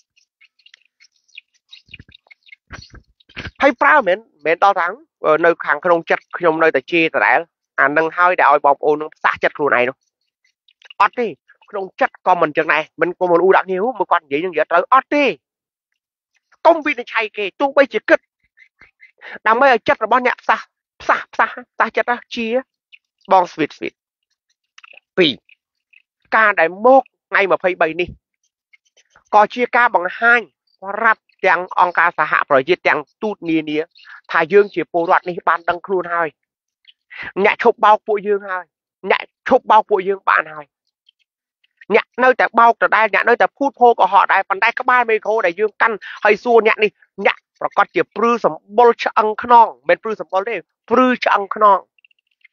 A: ហើយប្រើមិនមែនដល់ថានៅខាងក្នុងចិត្តខ្ញុំនៅតែជេរដដែលអានឹងហើយដែលឲ្យបងប្អូននឹងផ្សះចិត្តខ្លួនឯងនោះអត់ទេក្នុងចិត្តក៏មិនចឹងដែរមិនក៏មិនអ៊ូដាក់គ្នាមកគាត់និយាយនឹងនិយាយត្រូវអត់ទេកុំវិនិច្ឆ័យគេទោះបីជាគិតដើម្បីឲ្យចិត្តរបស់អ្នកផ្សះផ្សះផ្សះផ្សះចិត្តជាបងស្វីតស្វីតពីរការដែលមកថ្ងៃម្ភៃបីនេះក៏ជាការបង្ហាញប្រាប់ទាំងអង្គការសហប្រជាជាតិទាំងទូតនានាថាយើងជាពលរដ្ឋនេះបានដឹងខ្លួនហើយអ្នកឈប់បោកពួកយើងហើយអ្នកឈប់បោកពួកយើងបានហើយអ្នកនៅតែបោកដដែលអ្នកនៅតែភូតភោកុហកដែរប៉ុន្តែក្បាលមេក្រូដែលយើងកាន់ហើយសួរអ្នកនេះអ្នកប្រកាសជាព្រឺសម្បុរឆ្អឹងខ្នងមិនព្រឺសម្បុរទេព្រឺឆ្អឹងខ្នង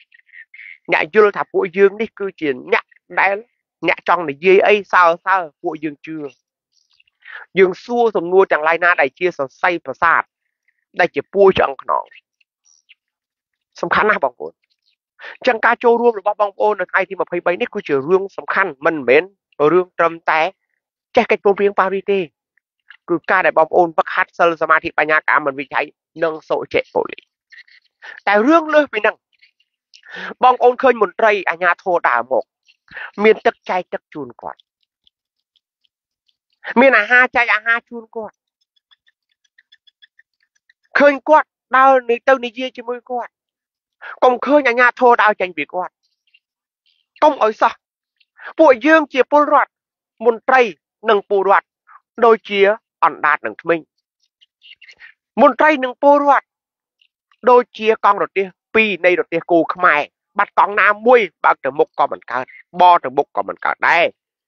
A: nhạc dư thảពួកdương đi cứ chỉ nhạc đáy nhạc trong này dây ấy sao saoពួកdương chưa dương xua xong nuôi chẳng lai na đại chia sẻ say và sạt đại chỉ bôi chẳng nó sầm khăn na bỏng bồn chẳng ca châuរួមរបស់បងប្អូននៅថ្ងៃទីยี่สิบสามនេះគឺជារឿងសំខាន់មិនមែនរឿងត្រឹមតែចេះកិច្ចព្រមព្រៀងប៉ារីសទេគឺការដែលបងប្អូនវឹកហាត់សិលសមាធិបញ្ញាកម្មមិនវិច័យនិងសុចេប៉ូលីតែរឿងលើសពីហ្នឹងបងប្អូនឃើញមន្ត្រីអាជ្ញាធរដើរមកមានទឹកចែកទឹកជូនគាត់មានអាហារចែកអាហារជូនគាត់ឃើញគាត់ដើរទៅនិយាយជាមួយគាត់កុំឃើញអាជ្ញាធរដើរចេញពីគាត់កុំឲ្យសោះពួកយើងជាពលរដ្ឋមន្ត្រីនិងពលរដ្ឋដូចជាអណ្ដាតនឹងក្មេងមន្ត្រីនិងពលរដ្ឋដូចជាកង់រទេះពីរនៃរទេះគោខ្មែរបាត់កង់ណាមួយបើកទៅមុខក៏មិនកើតបទៅមុខក៏មិនកើតដែរ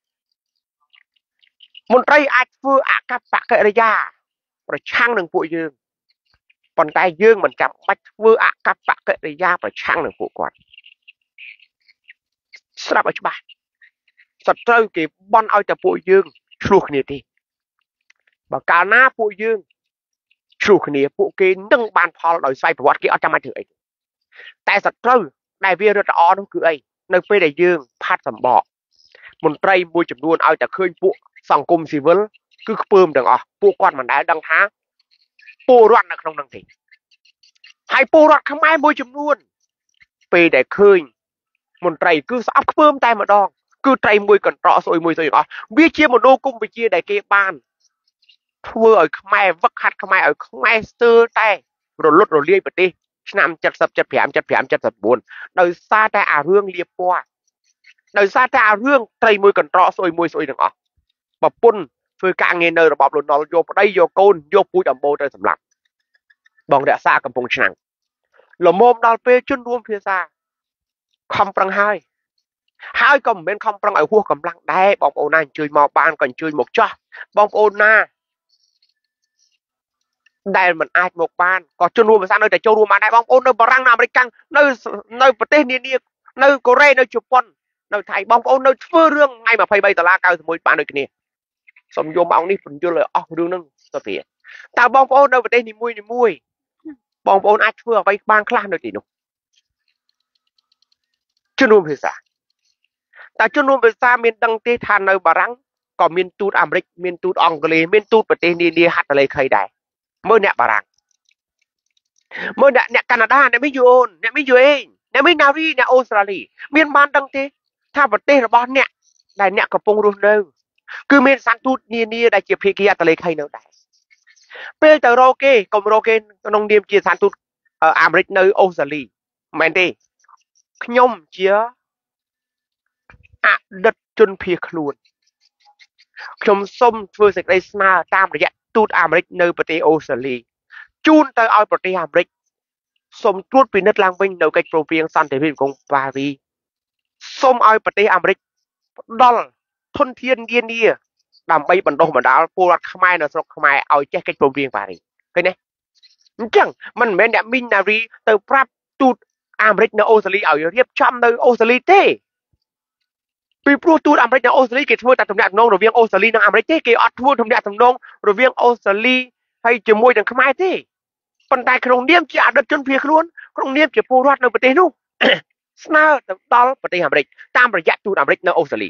A: មន្ត្រីអាចធ្វើអកប្បកិរិយាប្រឆាំងនឹងពួកយើងប៉ុន្តែយើងមិនចាំបាច់ធ្វើអកប្បកិរិយាប្រឆាំងនឹងពួកគាត់ស្រាប់ឲ្យច្បាស់សត្រូវគេបន់ឲ្យតែពួកយើងឆ្លោះគ្នាទេបើកាលណាពួកយើងឆ្លោះគ្នាពួកគេនឹងបានផលដោយស្វ័យប្រវត្តិគេអត់ចាំបាច់ធ្វើអីតែសត្រូវដែលវារត់ល្អនោះគឺអីនៅពេលដែលយើងផាត់សម្បកមន្ត្រីមួយចំនួនឲ្យតែឃើញពួកសង្គមស៊ីវិលគឺខ្ពើមទាំងអស់ពួកគាត់មិនដែលដឹងថាពលរដ្ឋនៅក្នុងនឹងទេហើយពលរដ្ឋខ្មែរមួយចំនួនពេលដែលឃើញមន្ត្រីគឺស្អប់ខ្ពើមតែម្ដងគឺត្រីមួយកន្ត្រកស្អុយមួយស្អុយទាំងអស់វាជាមនោគមវិជ្ជាដែលគេបានធ្វើឲ្យខ្មែរវឹកហាត់ខ្មែរឲ្យខ្មែរស្ទើរតែរលត់រលាយប្រទេសឆ្នាំเจ็ดสิบ เจ็ดสิบห้า เจ็ดสิบห้า เจ็ดสิบสี่ដោយសារតែអារឿងលៀបពណ៌ដោយសារតែអារឿងត្រីមួយកន្ត្រកស្អុយមួយស្អុយទាំងអស់ប្រពន្ធធ្វើការងារនៅរបបលន់នល់យកប្តីយកកូនយកពូជអម្បូរទៅសម្លាប់បងរក្សាកំពង់ឆ្នាំងលមមដល់ពេលជនរួមភាសាខំប្រឹងហើយហើយក៏មិនមែនខំប្រឹងឲ្យហួសកម្លាំងដែរបងប្អូនណាអញ្ជើញមកបានក៏អញ្ជើញមកចោះបងប្អូនណាដែលមិនអាចមកបានក៏ជនរួមភាសានៅតែចូលរួមបានដែរបងប្អូននៅបារាំងនៅអាមេរិកនៅនៅប្រទេសនានានៅកូរ៉េនៅជប៉ុននៅថៃបងប្អូននៅធ្វើរឿងថ្ងៃยี่สิบสามដុល្លារเก้าสิบเอ็ดបានដូចគ្នាសូមយកមកនេះបញ្យល់ឲ្យអស់រឿងហ្នឹងទៅទៀតតើបងប្អូននៅប្រទេសនីមួយនីមួយបងប្អូនអាចធ្វើអ្វីបានខ្លះនៅទីនោះជនរួមភាសាតើជនរួមភាសាមានដឹងទេថានៅបារាំងក៏មានទូតអាមេរិកមានទូតអង់គ្លេសមានទូតប្រទេសនានាហត្ថលេខីដែរមើលអ្នកបារាំងមើលអ្នកអ្នកកាណាដាអ្នកមីយូអូនអ្នកមីយូអេងអ្នកមីណាវីអ្នកអូស្ត្រាលីមានបានដឹងទេថាប្រទេសរបស់អ្នកដែលអ្នកកំពុងរស់នៅគឺមានសន្ទូតនានាដែលជាភាគីហត្ថលេខីនៅដែរពេលទៅរកគេកុំរកគេក្នុងនាមជាសន្ទូតអាមេរិកនៅអូស្ត្រាលីមិនមែនទេខ្ញុំជាអតីតជនភៀសខ្លួនខ្ញុំសូមធ្វើសេចក្តីស្នើតាមរយៈទូតអាមេរិកនៅប្រទេសអូស្ត្រាលីជូនទៅឲ្យប្រទេសអាមេរិកសូមត្រួតពិនិត្យឡើងវិញនៅកិច្ចព្រមព្រៀងសន្តិភាពក្រុងប៉ារីសសូមឲ្យប្រទេសអាមេរិកផ្ដល់ធនធាននានាដើម្បីបណ្ដុះបណ្ដាលពលរដ្ឋខ្មែរនៅស្រុកខ្មែរឲ្យចេះកិច្ចព្រមព្រៀងប៉ារីសឃើញទេអញ្ចឹងមិនមែនអ្នកមីងណារីទៅប្រាប់ទូតអាមេរិកនៅអូស្ត្រាលីឲ្យរៀបចំនៅអូស្ត្រាលីទេពីព្រោះទូតអាមេរិកនៅអូស្ត្រាលីគេធ្វើតែទំនាក់ទំនងរវាងអូស្ត្រាលីនិងអាមេរិកទេគេអត់ធ្វើទំនាក់ទំនងរវាងអូស្ត្រាលីហើយជាមួយនឹងខ្មែរទេប៉ុន្តែក្នុងនាមជាអតីតជនភៀសខ្លួនក្នុងនាមជាពលរដ្ឋនៅប្រទេសនោះស្នើទៅដល់ប្រទេសអាមេរិកតាមរយៈទូតអាមេរិកនៅអូស្ត្រាលី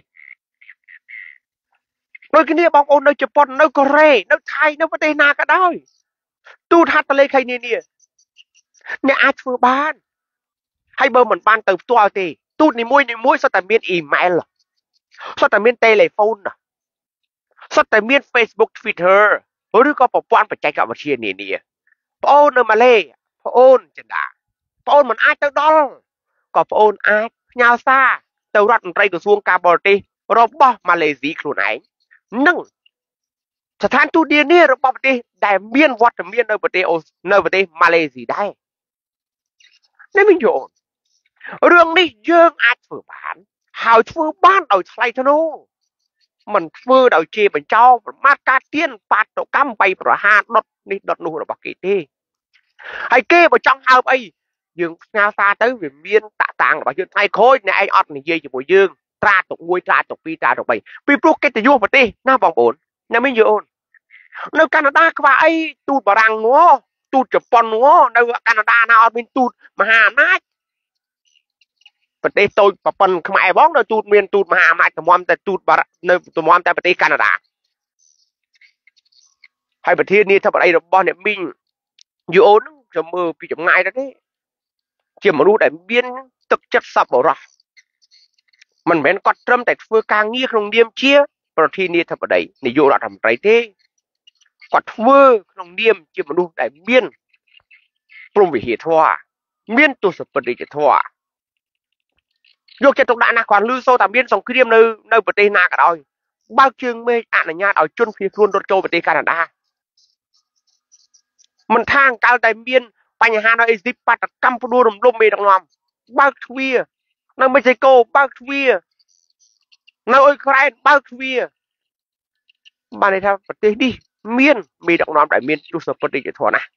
A: ដូចគ្នាបងប្អូននៅជប៉ុននៅកូរ៉េនៅថៃនៅប្រទេសណាក៏ដោយទូតហត្ថលេខីនានាអ្នកអាចធ្វើបានហើយបើមិនបានទៅផ្ទាល់ទេទូតនីមួយនីមួយសុទ្ធតែមានអ៊ីមែលសុទ្ធតែមានតេឡេហ្វូនសុទ្ធតែមាន Facebook Twitter ឬក៏ប្រព័ន្ធបច្ចេកវិទ្យានានាបងអូននៅម៉ាឡេបងអូនចិនដាបងអូនមិនអាចទៅដល់ក៏បងអូនអាចផ្ញើសារទៅរដ្ឋមន្ត្រីក្រសួងការបរទេសរបស់ម៉ាឡេស៊ីខ្លួនឯងនិងស្ថានទូតនានារបស់ប្រទេសដែលមានវត្តមាននៅប្រទេសនៅប្រទេសម៉ាឡេស៊ីដែរនេះមិនយល់រឿងនេះយើងអាចធ្វើបានហើយធ្វើបានដោយថ្លៃថ្នូរមិនធ្វើដោយជាបញ្ចោប្រមាថការទៀនបាតុកម្មបៃប្រហារដុតនេះដុតនោះរបស់គេទេហើយគេបើចង់ហើបអី dương ngao xa tới vì miên tạ tàng bảo dương thay khối nè anh ọt này dây cho bồi dương tra tục nguôi tra tục pi tra tục bảy pi pro cái tự vô mà đi na vòng bốn na mới vô nơi Canada các bạn ấy tụt bảo rằng nó tụt Japan nó nơi Canada nào bên tụt mà hà nátประเทศtôiปะปนขมายบ้องเราตูดเมียนตูดมหามาแต่มอมแต่ตูดบาในตัวมอมแต่ประเทศแคนาดาให้ประเทศนี้ถ้าประเทศเราบ้านเนี่ยมิงอยู่โอ้นึงจะมือปีจำง่ายแล้วนี่เชื่อมารู้แต่เบี้ยนตึกจัดสับบอกเรามันเหมือนกอดเริ่มแต่เฟื่อกลางงี้ขนมเดียมเชี่ยประเทศนี้ถ้าประเทศนี่อยู่เราทำไรเท่กอดเฟื่อขนมเดียมเชื่อมารู้แต่เบี้ยนปรุงวิเหตุว่าเบี้ยนตัวสปริตว่ายกจะตกด่านนะก่อนลือโซตามเบี้ยนสองครีมในในประเทศนากันเอาบ้าจึงไม่อ่านญาติเอาจนพิรุณรถโจประเทศแคนาดามันทางการแต่เบี้ยนปัญหาในอิสิปัตกัมพูดูรมลมเมดังนอมบ้าทวีนั่นไม่ใช่โกบ้าทวีนั่นโอ้ยใครบ้าทวีบ้านในทางประเทศดิเมียนมีดังนอมแต่เมียนดูสปริตจะถั่วนะ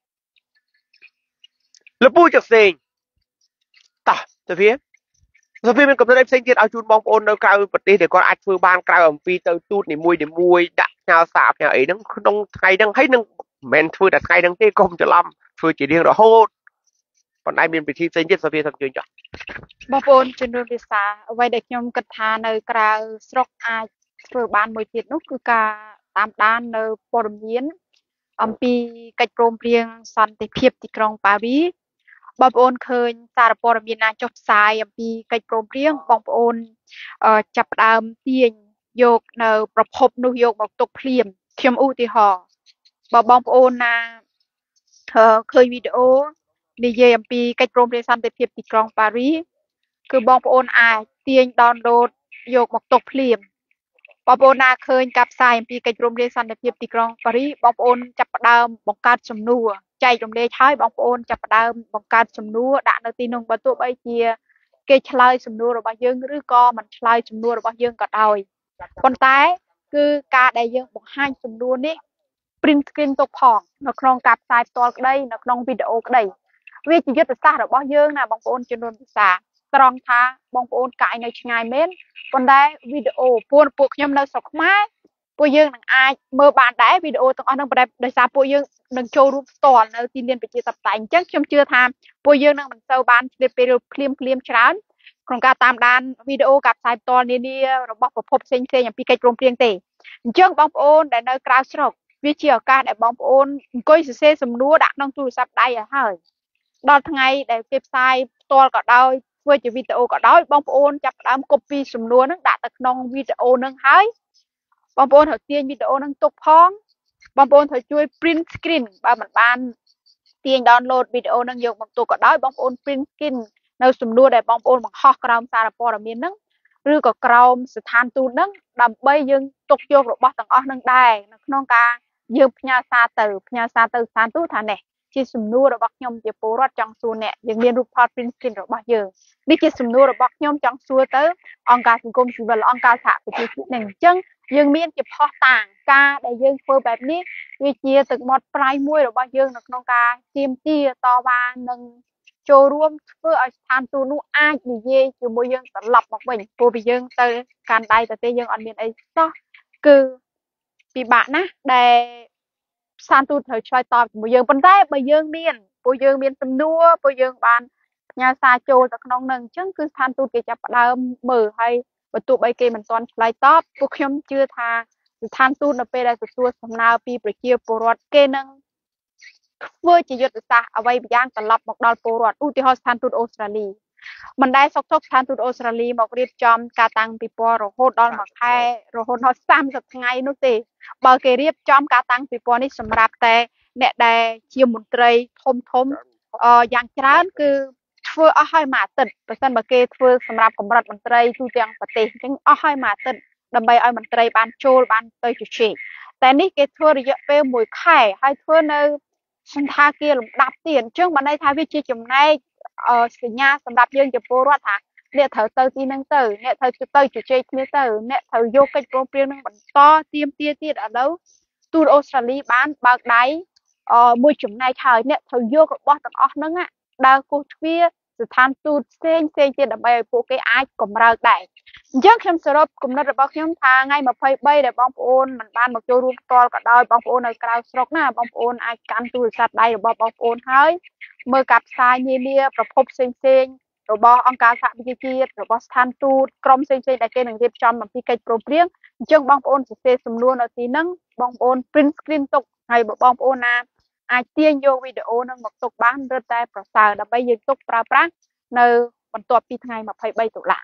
A: แล้วพูดจากเสียงต่อจะเพี้ยสพีมันกับได้เส้นเทียนเอาจูนบองโอนในกลางประเทศเดี๋ยวก่อนอาจฟื้นบ้านกลางอัมพีเตอร์ตูดนี่มวยนี่มวยดักแนวสาบแนวไอ้นั่งต้องไทยนั่งให้นั่งแมนฟื้นแต่ไทยนั่งเต้กรมจะล้ำฟื้นจีเดียงเราโหดตอนนี้มีไปที่เส้นเทียนสพีทำจุนจ้ะ
B: บางคนจนโดนดิสาไว้เด็กยมกระทาในกลางสกอาฟื้นบ้านมวยจิตนุคือการตามด้านในปรมีนอัมพีกระโจมเรียงสันติเพียบที่กรุงปารีสบางคนเคยสารปรมีนาจบสายปีกระโจมเรียงบางคนจับดามเตียนโยกในประพบนุโยกบอกตกเพลียมเทียมอุติหอบางบางคนนะเคยวิดีโอในเยี่ยมปีกระโจมเรียงสันติเพียบที่กรุงปารีสคือบางคนอายเตียนดาวน์โหลดโยกบอกตกเพลียมบางคนนาเคยกับสายปีกระโจมเรียงสันติเพียบที่กรุงปารีสบางคนจับดามบอกการสำนัวใจตรงเลี้ยใช้บางคนจับดาวบังการสำนัวด่านในตีนงประตูใบเชียเกชลายสำนัวระบายยังหรือก็มันชลายสำนัวระบายยังก็ได้คนตายคือการได้ยังบอกให้สำนัวนี้ปริ้นสกรีนตกผ่องนักครองกับสายตัวก็ได้นักครองวิดีโอก็ได้วิจิตรศาสตร์ระบายยังนะบางคนจำนวนภาษาตรองท้าบางคนกายในชงายเม้นคนได้วิดีโอปวนปวกยำในสกไม้พวกยังนังอายเมื่อบานได้วิดีโอต้องเอาหนังประเดี๋ยวได้ทราบพวกยังนังโชว์รูปตอนในที่เรียนไปเจอตับไตจังชมเชื่อทามพวกยังนังมันเซลบานเดไปเรียคลีมคลีมช้าโครงการตามด้านวิดีโอกับสายตอนนี้นี่เราบอกประพบเซ็งเซ็งอย่างปีไก่ตรงเพียงเตะจังบองโอนได้ในกราฟสโลกวิจิตรการได้บองโอนก้อยเซ่สมรู้ดักน้องตูสับได้อะเฮ้ยดอทไงได้เก็บสายตัวก็ได้เพื่อจะวิดีโอก็ได้บองโอนจับตามก๊อปปี้สมรู้นั่งดักตักน้องวิดีโอนั่งหายบางคนเขาเตียนวิดีโอนั่งตกพ้องบางคนเขาช่วยปริ้นสกรีนบางมันบ้านเตียนดาวน์โหลดวิดีโอนั่งยกบางตัวก็ได้บางคนปริ้นสกรีนในสมดูได้บางคนบางข้อกราวสารปอร์มีนั่งหรือก็กราวสถานตูนั่งดำใบยังตกโยกหรือบางต่างอ้อนั่งได้นักน้องกายังพญาซาเตอร์พญาซาเตอร์สารตู้ฐานเนี่ยที่สมดูระบักยมจะปูรอดจังซูเนี่ยยังเรียนรูปพอดปริ้นสกรีนระบักเยอะนี่คือสมดูระบักยมจังซูเตอร์องการสังคมสิบองการสหประชาชาติหนึ่งจังยังมีเฉพาะต่างกาได้ยังเฟอร์แบบนี้วิจิตรตึกหมดปลายมวยหรือว่ายังนักน้องกาทีมที่ต่อมาหนึ่งโจรวมเพื่อเอาทำตัวนู้อาดีเย่อยู่มวยยังตลบมาเป็นโปรบิยังเตอการได้แต่เตยังอันเมียนไอ้ก็คือปีบะนะได้สานตูเธอช่วยตอบมวยยังเป็นได้มวยยังเมียนโปรยังเมียนเป็นนัวโปรยังบานยาซาโจจากน้องหนึ่งจังคือสานตูเกี่ยวกับดาวมือให้ประตูใบเกมันตอนไลตอบพวกยมเชื่อทางทานตูนไปได้ตัวสำนาปีประเกียปรดเกนังเพื่อจะยุติศาสตร์เอาไว้ย่างตลับมกดอลปรดอุติฮอสทานตูนออสเตรเลียมันได้ซอกซอกทานตูนออสเตรเลียมกเรียบจอมกาตังปีปอโรโฮดอลมาแค่โรโฮดอลสามสักไงนุติบาเกเรียบจอมกาตังปีปอนี่สำหรับแต่เนตได้เชียมุนตรีทมทมเอ่ออย่างฉะนั้นคือเพื่อเอาให้มาติดเปอร์เซ็นต์บาเกเพื่อสำหรับกำลังมันตรีทุกอย่างปฏิจึงเอาให้มาติดดำไปเอามันตรีบานโจลบานเตยจุชีแต่นี่เกทัวระยะเปมวยไข่ให้ทัวในสันทาเกียร์ดับเตียนจึงมันได้ทาวิจิจมในเอ่อสัญญาสำหรับยังจะโปรวัตถะเนี่ยเธอเตยตีนังเตยเนี่ยเธอจะเตยจุชีเนี่ยเตยเนี่ยเธอโยกกันโปรเปลี่ยนนังบันต่อเตรียมเตี้ยเตี้ยอะไรตูนออสเตรเลียบ้านบางไดเอ่อมวยจุ่มในไข่เนี่ยเธอโยกกับบอสต่างออกนั่งอ่ะ đào cô thuyết sự than tụt sen sen trên đầm bay phố cái ai cũng ra đại chắc em sẽ rộp cũng nó được bao nhiêu tháng ngay mà phơi bay để bong ôn mình ban một chỗ room to cả đôi bong ôn ở cao sọc na bong ôn ai can tụt sát đây rồi bong ôn hơi mơ cặp sai như liaประพบsen sen របស់អង្គការសហប្រជាជាតិរបស់ស្ថានទូតក្រមផ្សេងៗដែលគេនឹងរៀបចំអំពីកិច្ចព្រមព្រៀងអញ្ចឹងបងប្អូនសរសេរសំណួរនៅទីហ្នឹងបងប្អូន print screen ទុកហើយបើបងប្អូនណាអាចទាញយកវីដេអូហ្នឹងមកទុកបានរឹតតែប្រសើរដើម្បីយើងទុកប្រើប្រាស់នៅបន្ទាប់ពីថ្ងៃម្ភៃបីតុលា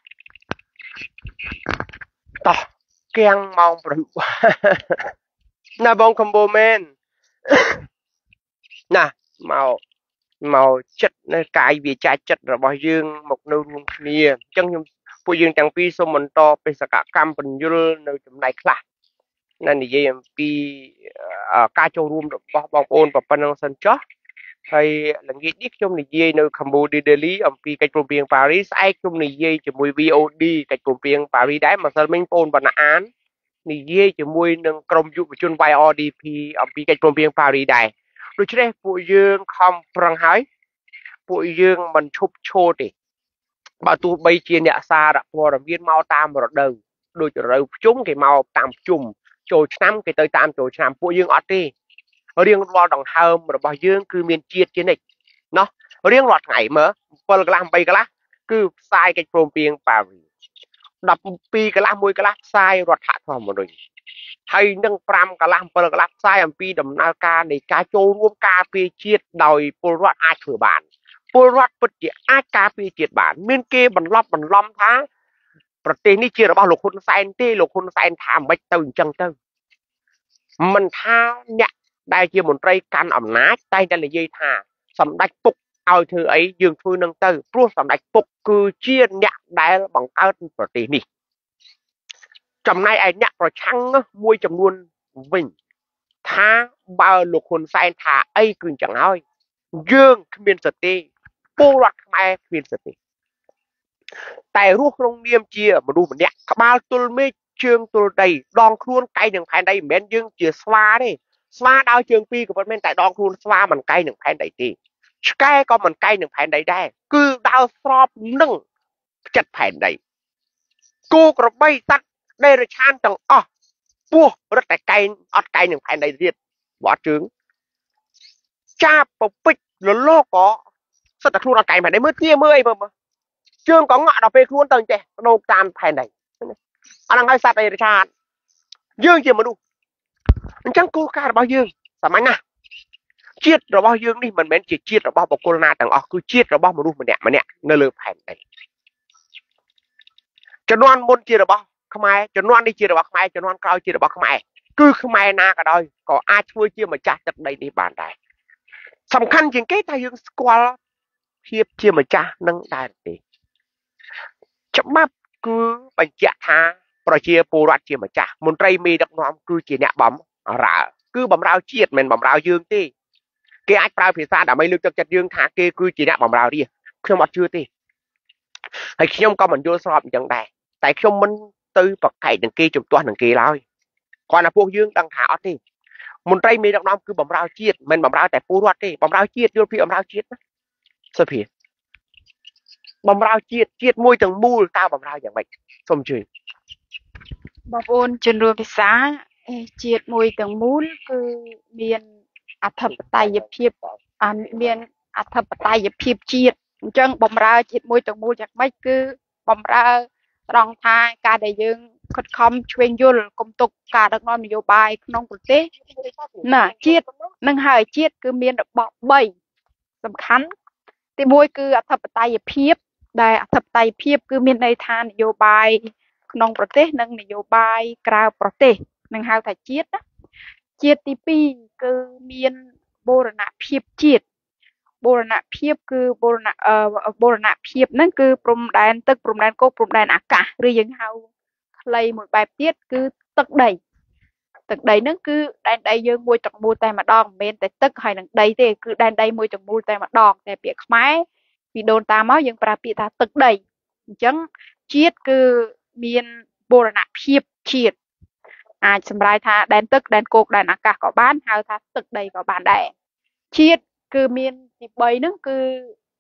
A: តោះគៀងម៉ោងប្រាំណាបងកំបូមែនណាមកមកចិត្តនៅកាយវាចាចិត្តរបស់យើងមកនៅរួមគ្នាអញ្ចឹងខ្ញុំពួកយើងទាំងពីរសូមបន្តបេសកកម្មបញ្យលនៅចំណែកខ្លះនៅនិយាយអំពីការចូលរួមរបស់បងប្អូនប៉ុណ្ណឹងសិនចុះហើយល្ងាចនេះខ្ញុំនិយាយនៅ Cambodia Daily អំពីកិច្ចព្រមព្រៀងប៉ារីសស្អែកខ្ញុំនិយាយជាមួយ វី អូ ឌី កិច្ចព្រមព្រៀងប៉ារីសដែរម្សិលមិញបងប្អូនបណ្ណាអាននិយាយជាមួយនឹងក្រុមយុវជន វ៉ៃ អារ ឌី ភី អំពីកិច្ចព្រមព្រៀងប៉ារីសដែរដូច្នេះពួកយើងខំប្រឹងហើយពួកយើងមិនឈប់ឈរទេបើទោះបីជាអ្នកសារព័ត៌មានមកតាមរដូវដូចរដូវភ្ជុំគេមកតាមភ្ជុំចូលឆ្នាំគេទៅតាមចូលឆ្នាំពួកយើងអត់ទេរៀងរាល់ដង្ហើមរបស់យើងគឺមានជាតិជានិច្ចណោះរៀងរាល់ថ្ងៃមើល7កន្លះ8កន្លះគឺផ្សាយកិច្ចព្រមព្រៀងប៉ារីស12កន្លះ1កន្លះផ្សាយរដ្ឋធម្មនុញ្ញហើយនឹង5កន្លះ7កន្លះផ្សាយអំពីដំណើរការនៃការចូលរួមការពារជាតិដោយពលរដ្ឋអាចធ្វើបានពលរដ្ឋពិតជាអាចការពារជាតិបានមានគេបន្លប់បន្លំថាប្រទេសនេះជារបស់លោកហ៊ុនសែនទេលោកហ៊ុនសែនថាមិនទៅអញ្ចឹងទៅមិនថាអ្នកដែលជាមន្ត្រីកាន់អំណាចតែតែនិយាយថាសម្ដេចពុកឲ្យធ្វើអីយើងធ្វើនឹងទៅព្រោះសម្ដេចពុកគឺជាអ្នកដែលបង្កើតប្រទេសនេះចំណែកឯអ្នកប្រឆាំងមួយចំនួនវិញថាបើលោកហ៊ុនសែនថាអីគឺអញ្ចឹងហើយយើងគ្មានសិទ្ធិទេពលរដ្ឋខ្មែរគ្មានសិទ្ធិទេតែរស់ក្នុងនាមជាមនុស្សម្នាក់ក្បាលទល់មេឃជើងទល់ដីដងខ្លួនកែងនឹងផែនដីមិនមែនយើងជាស្វាទេស្វាដើរជើងពីរក៏ប៉ុន្មានតែដងខ្លួនស្វាមិនកែងនឹងផែនដីទេឆ្កែក៏មិនកែងនឹងផែនដីដែរគឺដើរស្របនឹងចិត្តផែនដីគោក្របីសត្វដេរឆានទាំងអស់ពោះរត់តែកែងអត់កែងនឹងផែនដីទៀតបើអត់ជើងចាបពពេចលលោកក៏សិតតែខ្លួនអត់កែងផែនដីមើលគ្នាមើលអីមើលជើងក៏ងក់ដល់ពេលខ្លួនទៅចេះបដូរតាមផែនដីអាហ្នឹងហើយសត្វដេរឆានយើងជាមនុស្សអញ្ចឹងគោលការណ៍របស់យើងសាមញ្ញណាស់ជាតិរបស់យើងនេះមិនមែនជាជាតិរបស់បុគ្គលណាទាំងអស់គឺជាតិរបស់មនុស្សម្នាក់ម្នាក់នៅលើផែនដីជំនាន់មុនជារបស់ខ្មែរជំនាន់នេះជារបស់ខ្មែរជំនាន់ក្រោយជារបស់ខ្មែរគឺខ្មែរណាក៏ដោយក៏អាចធ្វើជាម្ចាស់ទឹកដីនេះបានដែរសំខាន់ជាងគេថាយើងស្គាល់ភាពជាម្ចាស់នឹងដែរទេច្បាប់គឺបញ្ជាក់ថាប្រជាពលរដ្ឋជាម្ចាស់មន្ត្រីមេដឹកនាំគឺជាអ្នកបំរើគឺបំរើជាតិមិនបំរើយើងទេគេអាចប្រើភាសាដើម្បីលើកទឹកចិត្តយើងថាគេគឺជាអ្នកបំរើរាជខ្ញុំអត់ជឿទេហើយខ្ញុំក៏មិនយល់ស្របអញ្ចឹងដែរតែខ្ញុំមិនទៅប្រកែកនឹងគេជំទាស់នឹងគេឡើយគាត់ថាពួកយើងដឹងថាអត់ទេមន្ត្រីមេដឹកនាំគឺបំរើជាតិមិនបំរើតែពលរដ្ឋទេបំរើជាតិយល់ពីបំរើជាតិណាសុភាបំរើជាតិជាតិមួយទាំងមូលតើបំរើយ៉ាងម៉េចសូមជួយ
B: បងប្អូនជនរួមភាសាជាតិមួយទាំងមូលគឺមានអធិបតេយ្យភាពមានអធិបតេយ្យភាពជាតិអញ្ចឹងបំរើជាតិមួយទាំងមូលយ៉ាងម៉េចគឺបំរើត្រង់ថាការដែលយើងខិតខំឆ្វេងយល់កុំទុកការដឹកនាំនយោបាយក្នុងប្រទេសណាជាតិនឹងហើយជាតិគឺមានរបបបីសំខាន់ទីមួយគឺអធិបតេយ្យភាពដែលអធិបតេយ្យភាពគឺមានន័យថានយោបាយក្នុងប្រទេសនិងនយោបាយក្រៅប្រទេសនឹងហៅថាជាតិណាជាតិទីពីរគឺមានបូរណភាពជាតិបូរណភាពគឺបូរណបូរណភាពហ្នឹងគឺព្រំដែនទឹកព្រំដែនគោកព្រំដែនអាកាសឬយើងហៅខ្លីមួយបែបទៀតគឺទឹកដីទឹកដីហ្នឹងគឺដែនដីយើងមួយទាំងមូលតែម្ដងមិនមែនតែទឹកហើយនឹងដីទេគឺដែនដីមួយទាំងមូលតែម្ដងតែពាក្យខ្មែរពីដូនតាមកយើងប្រើពាក្យថាទឹកដីអញ្ចឹងជាតិគឺមានបូរណភាពជាតិអាចសម្រាយថាដែនទឹកដែនគោកដែនអាកាសក៏បានហៅថាទឹកដីក៏បានដែរជាតិគឺមានទីបីហ្នឹងគឺ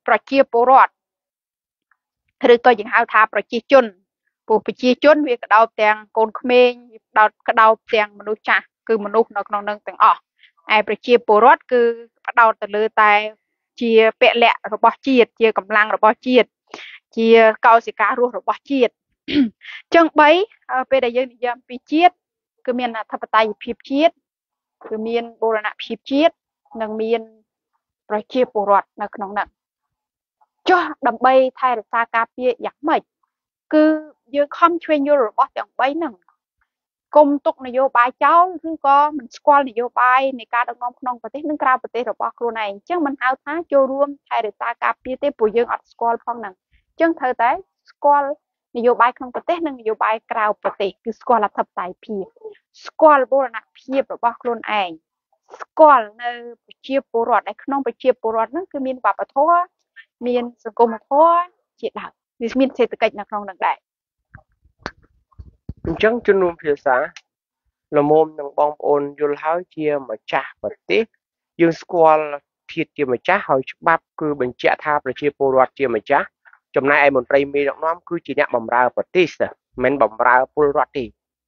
B: ប្រជាពលរដ្ឋឬក៏យើងហៅថាប្រជាជនពួកប្រជាជនវាក្តោបទាំងកូនក្មេងវាក្តោបក្តោបទាំងមនុស្សចាស់គឺមនុស្សនៅក្នុងនឹងទាំងអស់ឯប្រជាពលរដ្ឋគឺផ្ដោតទៅលើតែជាពលៈរបស់ជាតិជាកម្លាំងរបស់ជាតិជាកោសិការរស់របស់ជាតិអញ្ចឹងបីពេលដែលយើងនិយាយអំពីជាតិគឺមានអធិបតេយ្យភាពជាតិគឺមានបូរណភាពជាតិនិងមានប្រជាពលរដ្ឋនៅក្នុងនោះចុះដើម្បីថែរក្សាការពារយ៉ាងម៉េចគឺយើងខំឆ្វេងយល់របស់ទាំងបីហ្នឹងគុំទុកនយោបាយចោលឬក៏មិនស្គាល់នយោបាយនៃការដឹកនាំក្នុងប្រទេសនិងក្រៅប្រទេសរបស់ខ្លួនឯងអញ្ចឹងមិនហៅថាចូលរួមថែរក្សាការពារទេព្រោះយើងអត់ស្គាល់ផងហ្នឹងអញ្ចឹងត្រូវតែស្គាល់នយោបាយក្នុងប្រទេសនិងនយោបាយក្រៅប្រទេសគឺស្គាល់អធិបតេយ្យភាពស្គាល់បូរណភាពរបស់ខ្លួនឯងស្គាល់នៅប្រជាពលរដ្ឋដែលក្នុងប្រជាពលរដ្ឋហ្នឹងគឺមានវប្បធម៌មានសង្គមធម៌ជាដើមវាមានសេដ្ឋកិច្ចនៅក្នុងនោះដែរ
A: អញ្ចឹងជំនុំភាសាលមុំនឹងបងប្អូនយល់ហើយជាម្ចាស់ប្រទេសយើងស្គាល់ធាតុជាម្ចាស់ហើយច្បាប់គឺបញ្ជាក់ថាប្រជាពលរដ្ឋជាម្ចាស់ចំណែកឯមន្ត្រីមេដឹកនាំគឺជាអ្នកបម្រើប្រទេសមិនបម្រើពលរដ្ឋទេ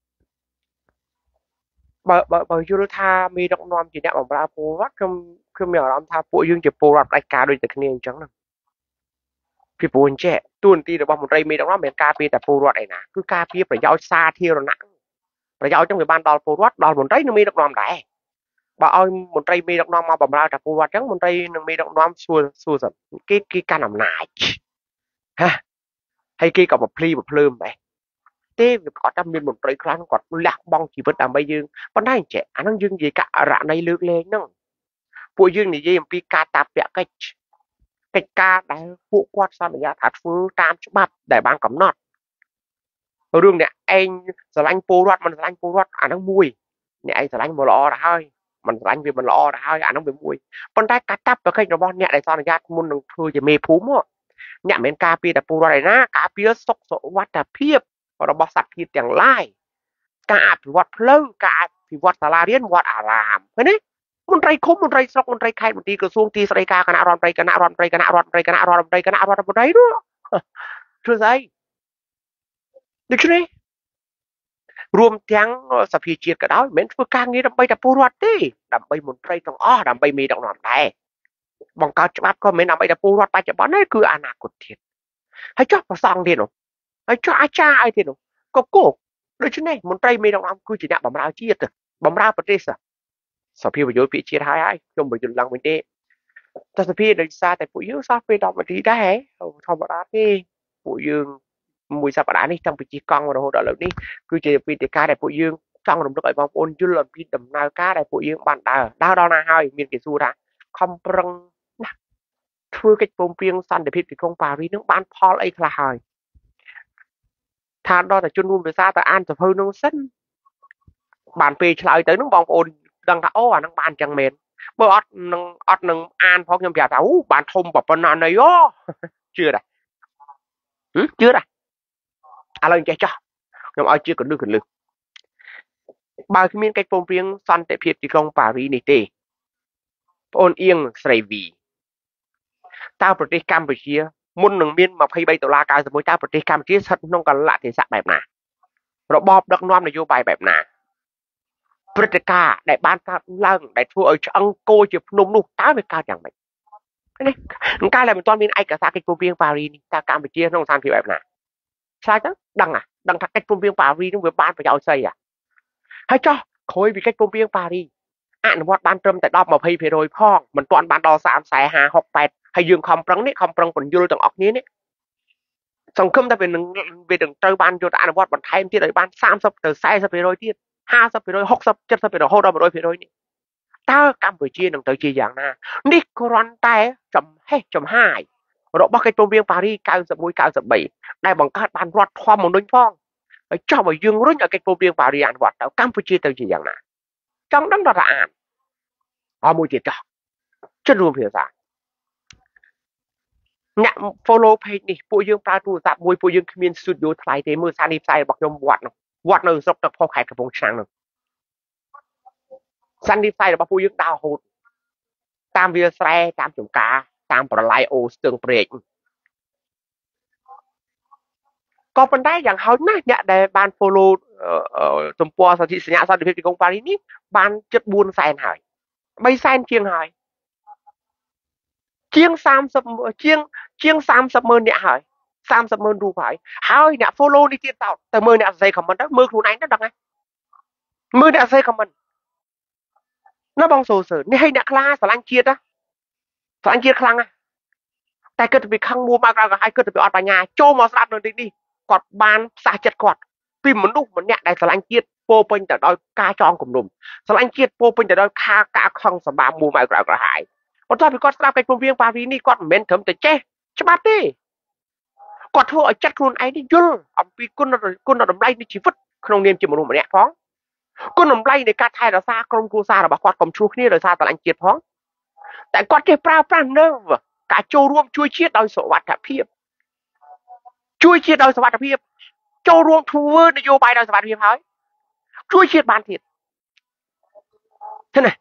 A: បើបើបើយល់ថាមេដឹកនាំជាអ្នកបម្រើពលរដ្ឋខ្ញុំខ្ញុំមានអារម្មណ៍ថាពួកយើងជាពលរដ្ឋផ្ដាច់ការដូចតែគ្នាអញ្ចឹងហ្នឹងពីព្រោះអញ្ចឹងទួនាទីរបស់មន្ត្រីមេដឹកនាំមិនការពារតែពលរដ្ឋឯណាគឺការពារប្រយោជន៍សាធារណៈប្រយោជន៍ហ្នឹងវាបានដល់ពលរដ្ឋដល់មន្ត្រីនិងមេដឹកនាំដែរបើឲ្យមន្ត្រីមេដឹកនាំមកបម្រើតែពលរដ្ឋអញ្ចឹងមន្ត្រីនិងមេដឹកនាំសួរសួរសិនគេគេកាន់អំណាចហាហើយគេក៏ប្រភ្លីប្រភ្លើមដែរទេវាគាត់ថាមានមន្ត្រីខ្លះគាត់លះបង់ជីវិតដើម្បីយើងប៉ុន្តែអញ្ចឹងអាហ្នឹងយើងនិយាយករណីលើកលែងហ្នឹងពួកយើងនិយាយអំពីការតាពៈកិច្ចកិច្ចការដែលពួកគាត់សន្យាថាធ្វើតាមច្បាប់ដែលបានកំណត់រឿងអ្នកឯងស្រឡាញ់ពលរដ្ឋមិនស្រឡាញ់ពលរដ្ឋអាហ្នឹងមួយអ្នកឯងស្រឡាញ់មកល្អទៅហើយមិនស្រឡាញ់វាមិនល្អទៅហើយអាហ្នឹងវាមួយប៉ុន្តែការតាពៈកិច្ចរបស់អ្នកដែលសន្យាមុននឹងធ្វើជាមេភូមិអ្នកមិនមែនការពារតែពលរដ្ឋឯណាការពារសុខសុវត្ថិភាពរបស់សត្វជាតិទាំងឡាយការអភិវឌ្ឍផ្លូវការអភិវឌ្ឍសាលារៀនវត្តអារាមឃើញទេមន្ត្រីឃុំមន្ត្រីស្រុកមន្ត្រីខេត្តមន្ត្រីក្រសួងទីស្តីការគណៈរដ្ឋមន្ត្រីគណៈរដ្ឋមន្ត្រីគណៈរដ្ឋមន្ត្រីគណៈរដ្ឋមន្ត្រីគណៈរដ្ឋមន្ត្រីនោះធ្វើស្អីដូច្នេះរួមទាំងសភាជាតិក៏ដោយមិនមែនធ្វើការងារដើម្បីតែពលរដ្ឋទេដើម្បីមន្ត្រីទាំងអស់ដើម្បីមេដឹកនាំដែរបង្កើតច្បាប់ក៏មិនមែនដើម្បីតែពលរដ្ឋបច្ចុប្បន្នទេគឺអនាគតទៀតហើយចុះប្រសងទៀតនោះហើយចុះអាចារ្យអីទៀតនោះក៏គោកដូច្នេះមន្ត្រីមេដឹកនាំគឺជាអ្នកបម្រើជាតិបម្រើប្រទេសសភាបញ្យលពាក្យជាតិហើយហើយខ្ញុំបញ្យលឡើងវិញទេតែសភាដោយសារតែពួកយើងសោះពេលដប់នាទីដែរធម្មតាទេពួកយើងមួយសប្តាហ៍នេះតាំងពីជិះកង់រហូតដល់ឥឡូវនេះគឺជាវេទិកាដែលពួកយើងចង់រំលឹកឲ្យបងប្អូនយល់អំពីដំណើរការដែលពួកយើងបានដើរដើរដល់ណាហើយមានគេសួរថាខំប្រឹងណាធ្វើកិច្ចព្រមព្រៀងសន្តិភាពទីក្រុងប៉ារីសនឹងបានផលអីខ្លះហើយថាដល់តែជនរួមភាសាទៅអានសភៅនោះសិនបានពេលឆ្លើយទៅនឹងបងប្អូនដឹងថាអូអានឹងបានចឹងមែនបើអត់នឹងអត់នឹងអានផងខ្ញុំប្រាប់ថាអូបានធំប៉ុណ្ណាណីអូជឿដែរជឿដែរឥឡូវចេះចោះខ្ញុំឲ្យជាកលឹះកលឹះបើគ្មានកិច្ចព្រមព្រៀងសន្តិភាពទីក្រុងប៉ារីសនេះទេបងអូនអៀងស្រីវីតើប្រទេសកម្ពុជាមុននឹងមានยี่สิบสามដុល្លារเก้าสิบเอ็ดតើប្រទេសកម្ពុជាស្ថិតក្នុងកលៈទេសៈបែបណារបបដឹកនាំនយោបាយបែបណាព្រឹត្តិការណ៍ដែលបានកើតឡើងដែលធ្វើឲ្យឆ្អឹងគោជាភ្នំនោះតើវាកើតយ៉ាងម៉េចនេះកាលដែលមិនទាន់មានឯកសារកិច្ចព្រមព្រៀងប៉ារីសនេះតើកម្ពុជាក្នុងស្ថានភាពបែបណាឆ្លើយទៅដឹងអាដឹងថាកិច្ចព្រមព្រៀងប៉ារីសនោះវាបានប្រយោជន៍ស្អីអាហើយចុះក្រោយពីកិច្ចព្រមព្រៀងប៉ារីសអនុវត្តបានត្រឹមតែដប់ยี่สิบเปอร์เซ็นต์ ផងមិនទាន់បានដល់สามสิบ สี่สิบห้า หกสิบแปดហើយយើងខំប្រឹងនេះខំប្រឹងបញ្យលទាំងអស់គ្នានេះសង្ឃឹមថាវានឹងវានឹងត្រូវបានយកទៅអនុវត្តបន្ថែមទៀតឲ្យបានสามสิบទៅ สี่สิบเปอร์เซ็นต์ ទៀត ห้าสิบเปอร์เซ็นต์ หกสิบ เจ็ดสิบ រហូតដល់ หนึ่งร้อยเปอร์เซ็นต์ នេះតើកម្ពុជានឹងទៅជាយ៉ាងណានេះគ្រាន់តែចំហេះចំហាយរបស់កិច្ចព្រមព្រៀងប៉ារីសเก้าสิบเอ็ด เก้าสิบสามដែលបង្កើតបានរដ្ឋធម្មនុញ្ញផងហើយចុះបើយើងរុញឲ្យកិច្ចព្រមព្រៀងប៉ារីសអនុវត្តទៅកម្ពុជាទៅជាយ៉ាងណាចង់ដឹងដល់ថាអានអមួយទៀតចុះជិតរួមភាសាអ្នក follow page នេះពួកយើងប្រើទូរស័ព្ទមួយពួកយើងគ្មាន studio ថ្លៃទេមើលសារនេះផ្សាយរបស់ខ្ញុំវត្តនោះវត្តនៅស្រុកទឹកផុសខេត្តកំពង់ឆ្នាំងនោះសារនេះផ្សាយរបស់ពួកយើងដើររហូតតាមវាលស្រែតាមចំការ tamប្រឡាយអូស្ទឹងព្រែកក៏ប៉ុន្តែយ៉ាងហោចណាស់អ្នកដែលបាន follow ទំព័រសន្ធិសញ្ញាសន្តិភាពទីក្រុងប៉ារីសនេះបានជិតបួនសែនហើយបីសែនជាងហើយជាងសាមសិបជាងជាងសាមសិបម៉ឺនអ្នកហើយសាមសិបម៉ឺនរូបហើយហើយអ្នក follow នេះទៀតតោទៅមើលអ្នកសរសេរ comment ទៅមើលខ្លួនឯងទៅដឹងហើយមើលអ្នកសរសេរ comment ណាបងសូសើនេះឲ្យអ្នកខ្លាស្រឡាញ់ជាតិណាស្រឡាញ់ជាតិខ្លាំងណាស់តែគិតទៅពីខឹងមួមកក្រៅក៏ហើយគិតទៅពីអត់បញ្ញាចូលមកស្ដាប់នៅទីនេះគាត់បានផ្សះចិត្តគាត់ពីមនុស្សម្នាក់ដែលស្រឡាញ់ជាតិពោពេញទៅដោយការចងគំនុំស្រឡាញ់ជាតិពោពេញទៅដោយការការខឹងសម្បាមួមកក្រៅក្រហាយបន្ទាប់ពីគាត់ស្ដាប់កិច្ចព្រមព្រៀងប៉ារីសនេះគាត់មិនមែនត្រឹមតែចេះច្បាប់ទេគាត់ធ្វើឲ្យចិត្តខ្លួនឯងនេះយល់អំពីគុណគុណតម្លៃនៃជីវិតក្នុងនាមជាមនុស្សម្នាក់ផងគុណតម្លៃនៃការថែរក្សាក្រុមគ្រួសាររបស់គាត់កុំឈ្លោះគ្នាដោយសារស្រឡាញ់ជាតិផងតែគាត់ចេះប្រើប្រាស់នៅការចូលរួមជួយជាតិដោយសុវត្ថិភាពជួយជាតិដោយសុវត្ថិភាពចូលរួមធ្វើនយោបាយដោយសុវត្ថិភាពហើយជួយជាតិបានទៀតឃើញទេ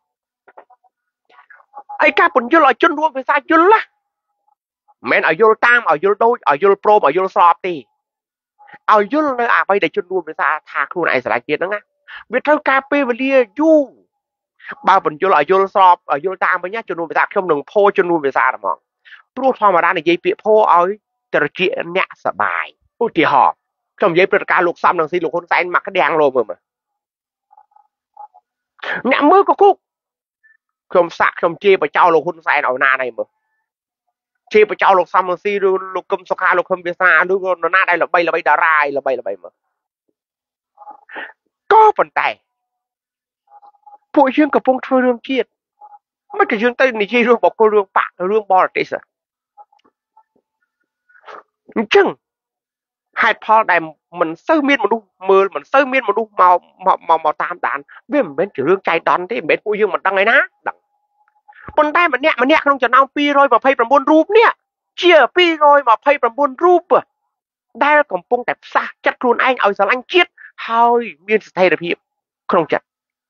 A: ហើយការពន្យល់ឲ្យជនរួមភាសាយល់ណាមិនមែនឲ្យយល់តាមឲ្យយល់ដូចឲ្យយល់ព្រមឲ្យយល់ស្របទេឲ្យយល់នៅអ្វីដែលជនរួមភាសាថាខ្លួនឯងស្រឡាញ់ជាតិហ្នឹងណាវាត្រូវការពេលវេលាយូរបើបញ្យល់ឲ្យយល់ស្របឲ្យយល់តាមវិញជនរួមភាសាខ្ញុំនឹងផោជនរួមភាសាហ្មងព្រោះធម្មតានិយាយពាក្យផោឲ្យត្រជាអ្នកសបាយឧទាហរណ៍ខ្ញុំនិយាយព្រឹត្តិការណ៍លោកសំនឹងស៊ីលោកហ៊ុនសែនមកក្តាំងលោមើលមើលអ្នកមើលក៏គុកខ្ញុំសាក់ខ្ញុំជេរបចោលលោកហ៊ុនសែនឲ្យណាណៃមើលជេរបចោលលោកសំនឹងស៊ីឬលោកកឹមសុខាលោកខឹមភាសាឬក៏នរណាដែលល្បីល្បីតារាយល្បីល្បីមើលក៏ប៉ុន្តែពួកយើងកំពុងធ្វើរឿងជាតិមិនក៏យើងទៅនិយាយរឿងបកគលរឿងបាក់រឿងបរទេសអញ្ចឹងហេតុផលដែលមិនសូវមានមនុស្សមើលមិនសូវមានមនុស្សមកមកមកតាមដានវាមិនមែនជារឿងចៃដន្យទេមិនមែនពួកយើងមិនដឹងឯណាដឹងប៉ុន្តែម្នាក់ម្នាក់ក្នុងចំណោមពីររយម្ភៃប្រាំបួនរូបនេះជាពីររយម្ភៃប្រាំបួនរូបដែលកំពុងតែផ្សះចិត្តខ្លួនឯងឲ្យស្រឡាញ់ជាតិហើយមានស្ថិរភាពក្នុងចិត្ត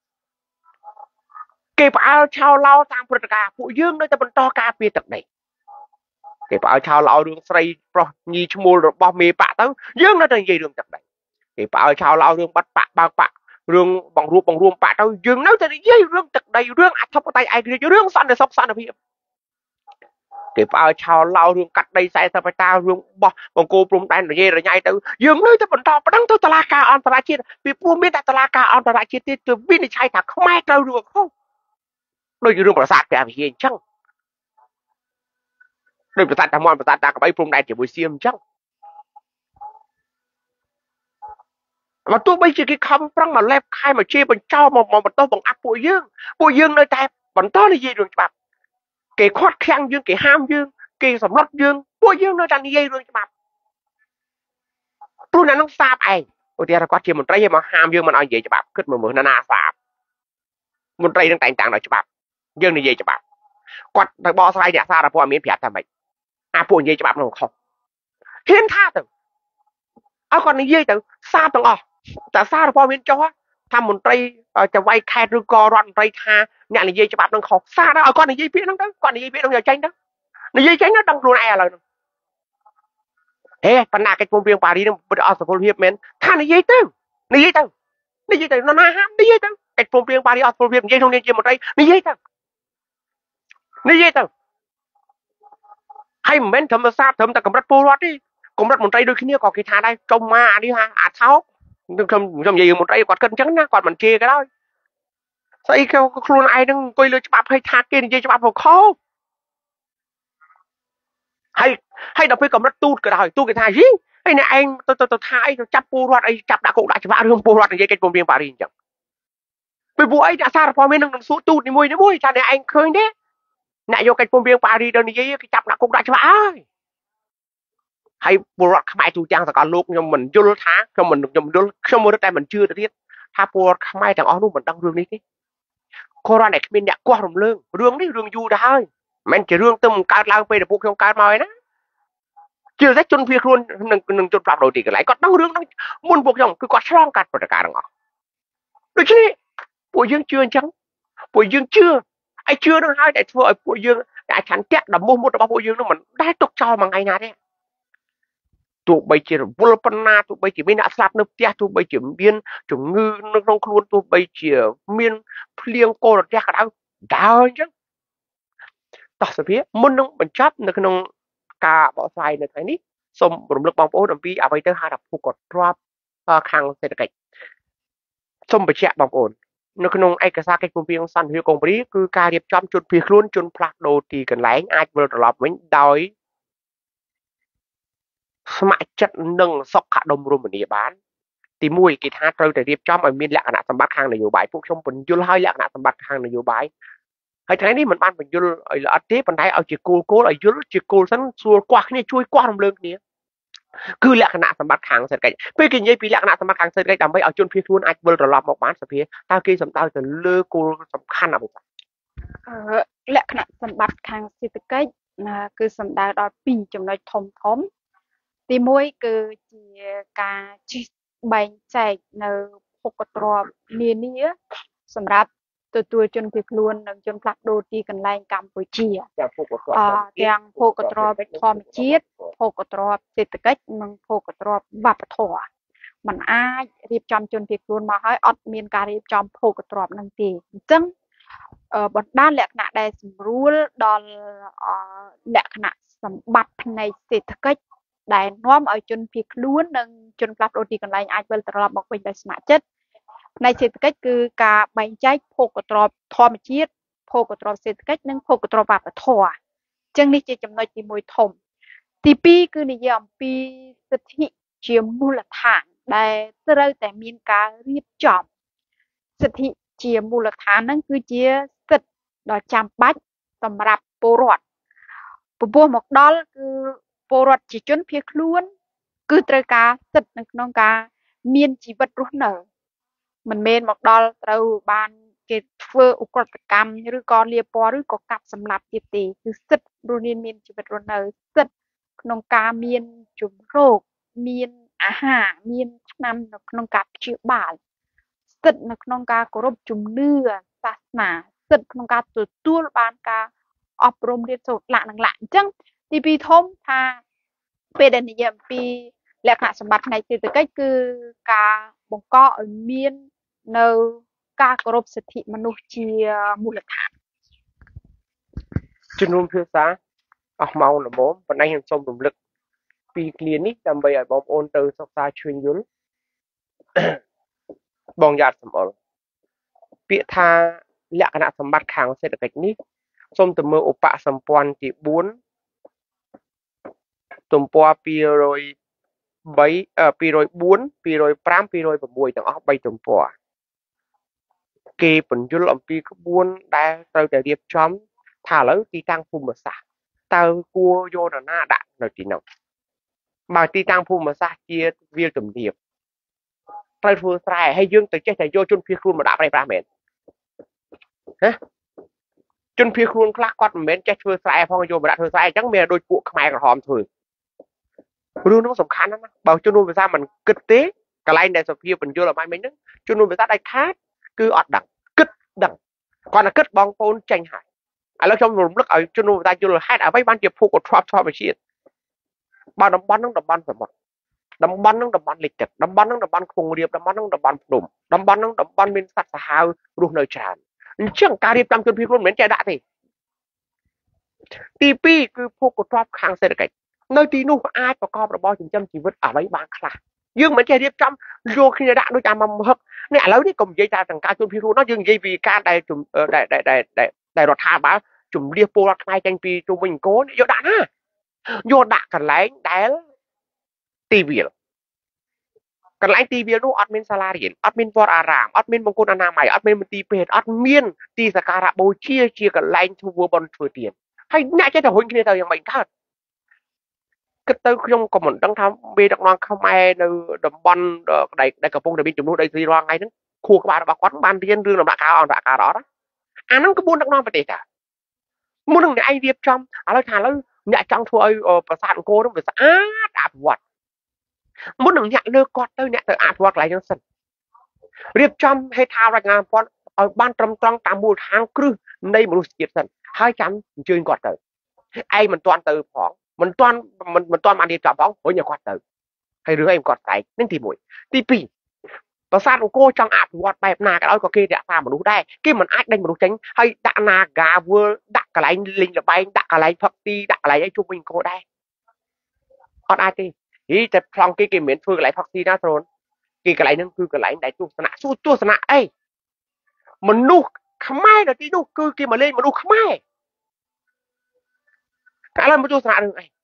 A: គេផ្អើលឆោឡោតាមព្រឹត្តិការណ៍ពួកយើងនៅតែបន្តការពារទឹកដីគេផ្អើលឆោឡោរឿងស្រីប្រុសញីឈ្មោលរបស់មេបាក់ទៅយើងនៅតែនិយាយរឿងទឹកដីគេផ្អើលឆោឡោរឿងបាត់បាក់បើកបាក់រឿងបង្រួបបង្រួមបាក់ទៅយើងនៅតែនិយាយរឿងទឹកដីរឿងអធិបតេយ្យឯករាជ្យរឿងសន្តិសុខសន្តិភាពគេផ្អើលឆោឡោរឿងកាត់ដីខ្សែសបតារឿងបោះបង្គោលព្រំដែនរញ៉េរញ៉ៃទៅយើងនៅតែបន្តប្តឹងទៅតុលាការអន្តរជាតិពីព្រោះមានតែតុលាការអន្តរជាតិទេទើបវិនិច្ឆ័យថាខ្មែរត្រូវឬខុសដូចរឿងប្រាសាទព្រះវិហារអញ្ចឹងដូចប្រាសាទតាមន់ប្រាសាទតាកបៃព្រំដែនជាមួយសៀមអញ្ចឹងមកទោះបីជាគេខំប្រឹងមកលេបខែមកជេរបញ្ចោមកមកបន្តបង្អាប់ពួកយើងពួកយើងនៅតែបន្តនិយាយរឿងច្បាប់គេខាត់ខាំងយើងគេហាមយើងគេសម្លុតយើងពួកយើងនៅតែនិយាយរឿងច្បាប់ព្រោះអ្នកនឹងសាបឯងឧទាហរណ៍គាត់ជាមន្ត្រីឲ្យមកហាមយើងមិនឲ្យនិយាយច្បាប់គិតមើលមើលណាណាសាបមន្ត្រីនឹងតែងតាំងដោយច្បាប់យើងនិយាយច្បាប់គាត់ទៅបកស្រាយអ្នកសារព័ត៌មានប្រាប់ថាម៉េចអាពួកនិយាយច្បាប់នោះខុសហ៊ានថាទៅឲ្យគាត់និយាយទៅសាបទាំងអស់តែសារព័ត៌មានចុះថាមន្ត្រីចៅវាយខេត្តឬក៏រដ្ឋមន្ត្រីថាអ្នកនិយាយច្បាប់នឹងខុសសារឲ្យគាត់និយាយពាក្យហ្នឹងទៅគាត់និយាយពាក្យហ្នឹងយកចេញទៅនិយាយចេញទៅដឹងខ្លួនឯងឥឡូវហ្នឹងហេបណ្ណាកិច្ចព្រមព្រៀងប៉ារីសនឹងពិតអត់សុពលភាពមែនថានិយាយទៅនិយាយទៅនិយាយទៅនរណាហាមនិយាយទៅកិច្ចព្រមព្រៀងប៉ារីសអត់សុពលភាពនិយាយក្នុងនាមជាមន្ត្រីនិយាយទៅនិយាយទៅហើយមិនមែនធម្មសាស្ត្រត្រឹមតែកម្រិតពលរដ្ឋទេកម្រិតមន្ត្រីដូចគ្នាក៏គេថាដែរចុំមកអានេះហាអាថោកខ្ញុំខ្ញុំនិយាយមន្ត្រីគាត់គិតអញ្ចឹងណាគាត់មិនជេរក៏ដោយស្អីក៏ខ្លួនឯងនឹងអង្គុយលើច្បាប់ឲ្យថាគេនិយាយច្បាប់ខុសហើយហើយដល់ពេលកម្រិតទូតក៏ដោយទូតគេថាយីហើយអ្នកឯងទៅទៅថាអីទៅចាប់ពលរដ្ឋអីចាប់ដាក់គុកដាក់ច្បាប់រឿងពលរដ្ឋនិយាយកិច្ចព្រមព្រៀងប៉ារីសអញ្ចឹងពីពួកអីអ្នកសារព័ត៌មាននឹងសួរទូតនីមួយៗថាអ្នកឯងឃើញទេអ្នកយកកិច្ចព្រមព្រៀងប៉ារីសទៅនិយាយគេចាប់ដាក់គុកដាក់ច្បាប់ហើយហើយពលរដ្ឋខ្មែរទូទាំងសកលលោកខ្ញុំមិនយល់ថាខ្ញុំមិនខ្ញុំយល់ខ្ញុំមើលតែមិនជឿទៅទៀតថាពលរដ្ឋខ្មែរទាំងអស់នោះមិនដឹងរឿងនេះទេគាត់តែគ្មានអ្នកគាស់រំលើងរឿងនេះរឿងយូរទៅហើយមិនមែនជារឿងទៅកើតឡើងពេលដែលពួកខ្ញុំកើតមកឯណាជឿតែជនភៀសខ្លួននឹងនឹងជនប្រាប់ដោយទីកន្លែងគាត់ដឹងរឿងហ្នឹងមុនពួកខ្ញុំគឺគាត់ឆ្លងកាត់ព្រឹត្តិការណ៍ទាំងអស់ដូច្នេះពួកយើងជឿអញ្ចឹងពួកយើងជឿហើយជឿនឹងហើយតែធ្វើឲ្យពួកយើងអាឆន្ទៈដ៏មោះមុតរបស់ពួកយើងនឹងមិនដែលទុកចោលមួយថ្ងៃណាទេទោះបីជារវល់ប៉ុណ្ណាទោះបីជាមានអ្នកស្លាប់នៅផ្ទះទោះបីជាមានជំងឺនៅក្នុងខ្លួនទោះបីជាមានភ្លៀងកូររទះក៏ដោយដើរអញ្ចឹងតោះសភាមុននឹងបញ្ចប់នៅក្នុងការបកស្រាយនៅថ្ងៃនេះសូមរំលឹកបងប្អូនអំពីអ្វីទៅហៅថាភូកទ្របខាងសេដ្ឋកិច្ចសូមបញ្ជាក់បងប្អូននៅក្នុងឯកសារកិច្ចព្រមព្រៀងសន្តិភាពកុងព្រីគឺការរៀបចំជនភៀសខ្លួនជនផ្លាស់ប្ដូរទីកន្លែងអាចវិលត្រឡប់វិញដោយស្ម័គ្រចិត្តនិងសុខដុមរមនាបានទីមួយគេថាត្រូវតែរៀបចំឲ្យមានលក្ខណៈសម្បត្តិខាងនយោបាយពួកខ្ញុំបញ្យល់ឲ្យលក្ខណៈសម្បត្តិខាងនយោបាយហើយថ្ងៃនេះមិនបានបញ្យល់ឲ្យល្អិតទេប៉ុន្តែឲ្យជាគោលគោលឲ្យយល់ជាគោលសិនស្រួលគាស់គ្នាជួយគាស់រំលើងគ្នាគឺលក្ខណៈសម្បត្តិខាងសេដ្ឋកិច្ចពេលគេនិយាយពីលក្ខណៈសម្បត្តិខាងសេដ្ឋកិច្ចដើម្បីឲ្យជនភៀសខ្លួនអាចវិលត្រឡប់មកបានសភាតើគេសំដៅទៅលើគោលសំខាន់អ្វីបាទ
B: លក្ខណៈសម្បត្តិខាងសេដ្ឋកិច្ចគឺសំដៅដល់ពីរចំណុចធំធំទីមួយគឺជាការជិះបែងចែកនៅភោគទ្រព្យនានាសម្រាប់ទទួលជនភៀសខ្លួននិងជនផ្លាស់ប្ដូរទីកន្លែងកម្ពុជាទាំងភោគទ្រព្យទាំងភោគទ្រព្យធម្មជាតិភោគទ្រព្យសេដ្ឋកិច្ចនិងភោគទ្រព្យវប្បធម៌มันអាចរៀបចំជនភៀសខ្លួនមកហើយអត់មានការរៀបចំភោគទ្រព្យនឹងទេអញ្ចឹងបណ្ដាលលក្ខណៈដែលស្រួលដល់លក្ខណៈសម្បត្តិផ្នែកសេដ្ឋកិច្ចដែលនាំឲ្យជនភៀសខ្លួននិងជនផ្លាស់ប្ដូរទីកន្លែងអាចវិលត្រឡប់មកវិញដោយស្ម័គ្រចិត្តផ្នែកសេដ្ឋកិច្ចគឺការបែងចែកភោគទ្រព្យធម្មជាតិភោគទ្រព្យសេដ្ឋកិច្ចនិងភោគទ្រព្យវប្បធម៌អញ្ចឹងនេះជាចំណុចទីមួយធំទីពីរគឺនិយាយអំពីសិទ្ធិជាមូលដ្ឋានដែលត្រូវតែមានការរៀបចំសិទ្ធិជាមូលដ្ឋានហ្នឹងគឺជាសិទ្ធិដ៏ចាំបាច់សម្រាប់ពលរដ្ឋចំពោះមកដល់គឺពលរដ្ឋជាជនភៀសខ្លួនគឺត្រូវការសិទ្ធិនៅក្នុងការមានជីវិតរស់នៅមិនមែនមកដល់ត្រូវបានគេធ្វើឧក្រិដ្ឋកម្មឬក៏លាពណ៌ឬក៏កាប់សម្លាប់ទៀតទេគឺសិទ្ធិរស់នៅមានជីវិតរស់នៅសិទ្ធិក្នុងការមានជម្រកមានអាហារមានថ្នាំនៅក្នុងការព្យាបាលសិទ្ធិនៅក្នុងការគោរពជំនឿសាសនាសិទ្ធិក្នុងការទទួលបានការអប់រំរៀនសូត្រលក្ខណៈអញ្ចឹងទីពីរធំថាពេលដែលនិយាយអំពីលក្ខណៈសម្បត្តិផ្នែកសេដ្ឋកិច្ចគឺការបង្កឲ្យមាននៅការគោរពសិទ្ធិមនុស្សជាមូលដ្ឋាន
A: ជំនុំភាសាអស់ម៉ោងល្មមប៉ុន្តែខ្ញុំសូមរំលឹកពីឃ្លានេះដើម្បីឲ្យបងប្អូនទៅសិក្សាឈ្វេងយល់បងយ៉ាត់សំអល់ពាក្យថាលក្ខណៈសម្បត្តិខាងសេដ្ឋកិច្ចនេះសូមទៅមើលឧបសម្ព័ន្ធទីបួនទំព័រពីររយបីពីររយបួនពីររយប្រាំពីររយប្រាំមួយទាំងអស់បីទំព័រគេបញ្យល់អំពីក្បួនដែលត្រូវតែរៀបចំថាឥឡូវទីតាំងភូមិសាស្ត្រតើគួរយកនរណាដាក់នៅទីនោះបើទីតាំងភូមិសាស្ត្រជាវាលទំនាបត្រូវធ្វើស្រែហើយយើងទៅចេះតែយកជនភៀសខ្លួនមកដាក់ប្រេះប្រាស់មែនហ៎ជនភៀសខ្លួនខ្លះគាត់មិនមែនចេះធ្វើស្រែផងយកមកដាក់ធ្វើស្រែអញ្ចឹងមានដូចពួកខ្មែរក្រហមធ្វើរឿងនោះសំខាន់ណាស់បើជនរួមភាសាមិនគិតទេកន្លែងដែលសភាបញ្យល់ឲ្យមិនមិញហ្នឹងជនរួមភាសាដាច់ខាតគឺអត់ដឹងគិតដឹងគាត់តែគិតបងប្អូនចេញហើយឥឡូវខ្ញុំរំលឹកឲ្យជនរួមភាសាយល់ហេតុអ្វីបានជាភូកទ្របធម្មជាតិបើតំបន់ហ្នឹងតំបន់សមុទ្រតំបន់ហ្នឹងតំបន់លិចទឹកតំបន់ហ្នឹងតំបន់ខ្ពង់រាបតំបន់ហ្នឹងតំបន់ភ្នំតំបន់ហ្នឹងតំបន់មានសត្វសាហាវរស់នៅច្រើនអញ្ចឹងការរៀបចំជនភៀសខ្លួនមិនមែនចេះដាក់ទេទីពីរគឺភូកទ្របខាងសេដ្ឋកិច្ចនៅទីនោះអាចប្រកបរបរចិញ្ចឹមជីវិតអ្វីបានខ្លះយើងមិនចេះរៀបចំយកគ្នាដាក់ដូចអាមកហឹកនេះឥឡូវនេះកុំនិយាយតែទាំងការជនភៀសខ្លួននោះយើងនិយាយពីការដែលដែលដែលដែលរដ្ឋាភិបាលជំលៀសពលរដ្ឋខ្មែរចេញពីជុំវិញអង្គរយកដាក់ណាយកដាក់កន្លែងដែលទីវាលកន្លែងទីវាលនោះអត់មានសាលារៀនអត់មានវត្តអារាមអត់មានបង្គន់អនាម័យអត់មានមន្ទីរពេទ្យអត់មានទីសក្ការៈបូជាជាកន្លែងធ្វើបុណ្យធ្វើទានហើយអ្នកចេះតែរុញគ្នាទៅយ៉ាងម៉េចកើតគិតទៅខ្ញុំក៏មិនដឹងថាមេដឹកនាំខ្មែរនៅតំបន់ដែលកំពុងតែមានចំនួនដីធ្លីរាល់ថ្ងៃហ្នឹងខួរក្បាលរបស់គាត់បានរៀនរឿងដំណាក់កាលអន្តរការអត់អាហ្នឹងក្បួនដឹកនាំប្រទេសតាមុននឹងអ្នកឯងរៀបចំឥឡូវថាឥឡូវអ្នកចង់ធ្វើឲ្យប្រាសាទអង្គរនោះវាស្អាតអភិវឌ្ឍមុននឹងអ្នកលើគាត់ទៅអ្នកទៅអភិវឌ្ឍកន្លែងហ្នឹងសិនរៀបចំហេដ្ឋារចនាសម្ព័ន្ធឲ្យបានត្រឹមត្រង់តាមមូលដ្ឋានគ្រឹះនៃមនុស្សជាតិសិនហើយចាំអញ្ជើញគាត់ទៅឯងមិនទាន់ទៅផងមិនទាន់មិនមិនទាន់បានរៀបចំផងរុញឲ្យគាត់ទៅហើយរឿងឯងគាត់ស្អែកនឹងទីមួយទីពីរប្រាសាទអង្គរចង់អភិវឌ្ឍបែបណាក៏ដោយក៏គេរក្សាមនុស្សដែរគេមិនអាចដេញមនុស្សចេញហើយដាក់ Naga World ដាក់កន្លែងលេងល្បែងដាក់កន្លែងផឹកទីដាក់កន្លែងអីជុំវិញអង្គរដែរអត់អាចទេហីតែប្លង់គេគេមិនធ្វើកន្លែងផឹកទីណាត្រូនគេកន្លែងហ្នឹងគឺកន្លែងដែលទស្សនៈសួរទស្សនៈអីមនុស្សខ្មែរនៅទីនោះគឺគេមកលេងមនុស្សខ្មែរតែឥឡូវមកទស្សនៈរឿងអី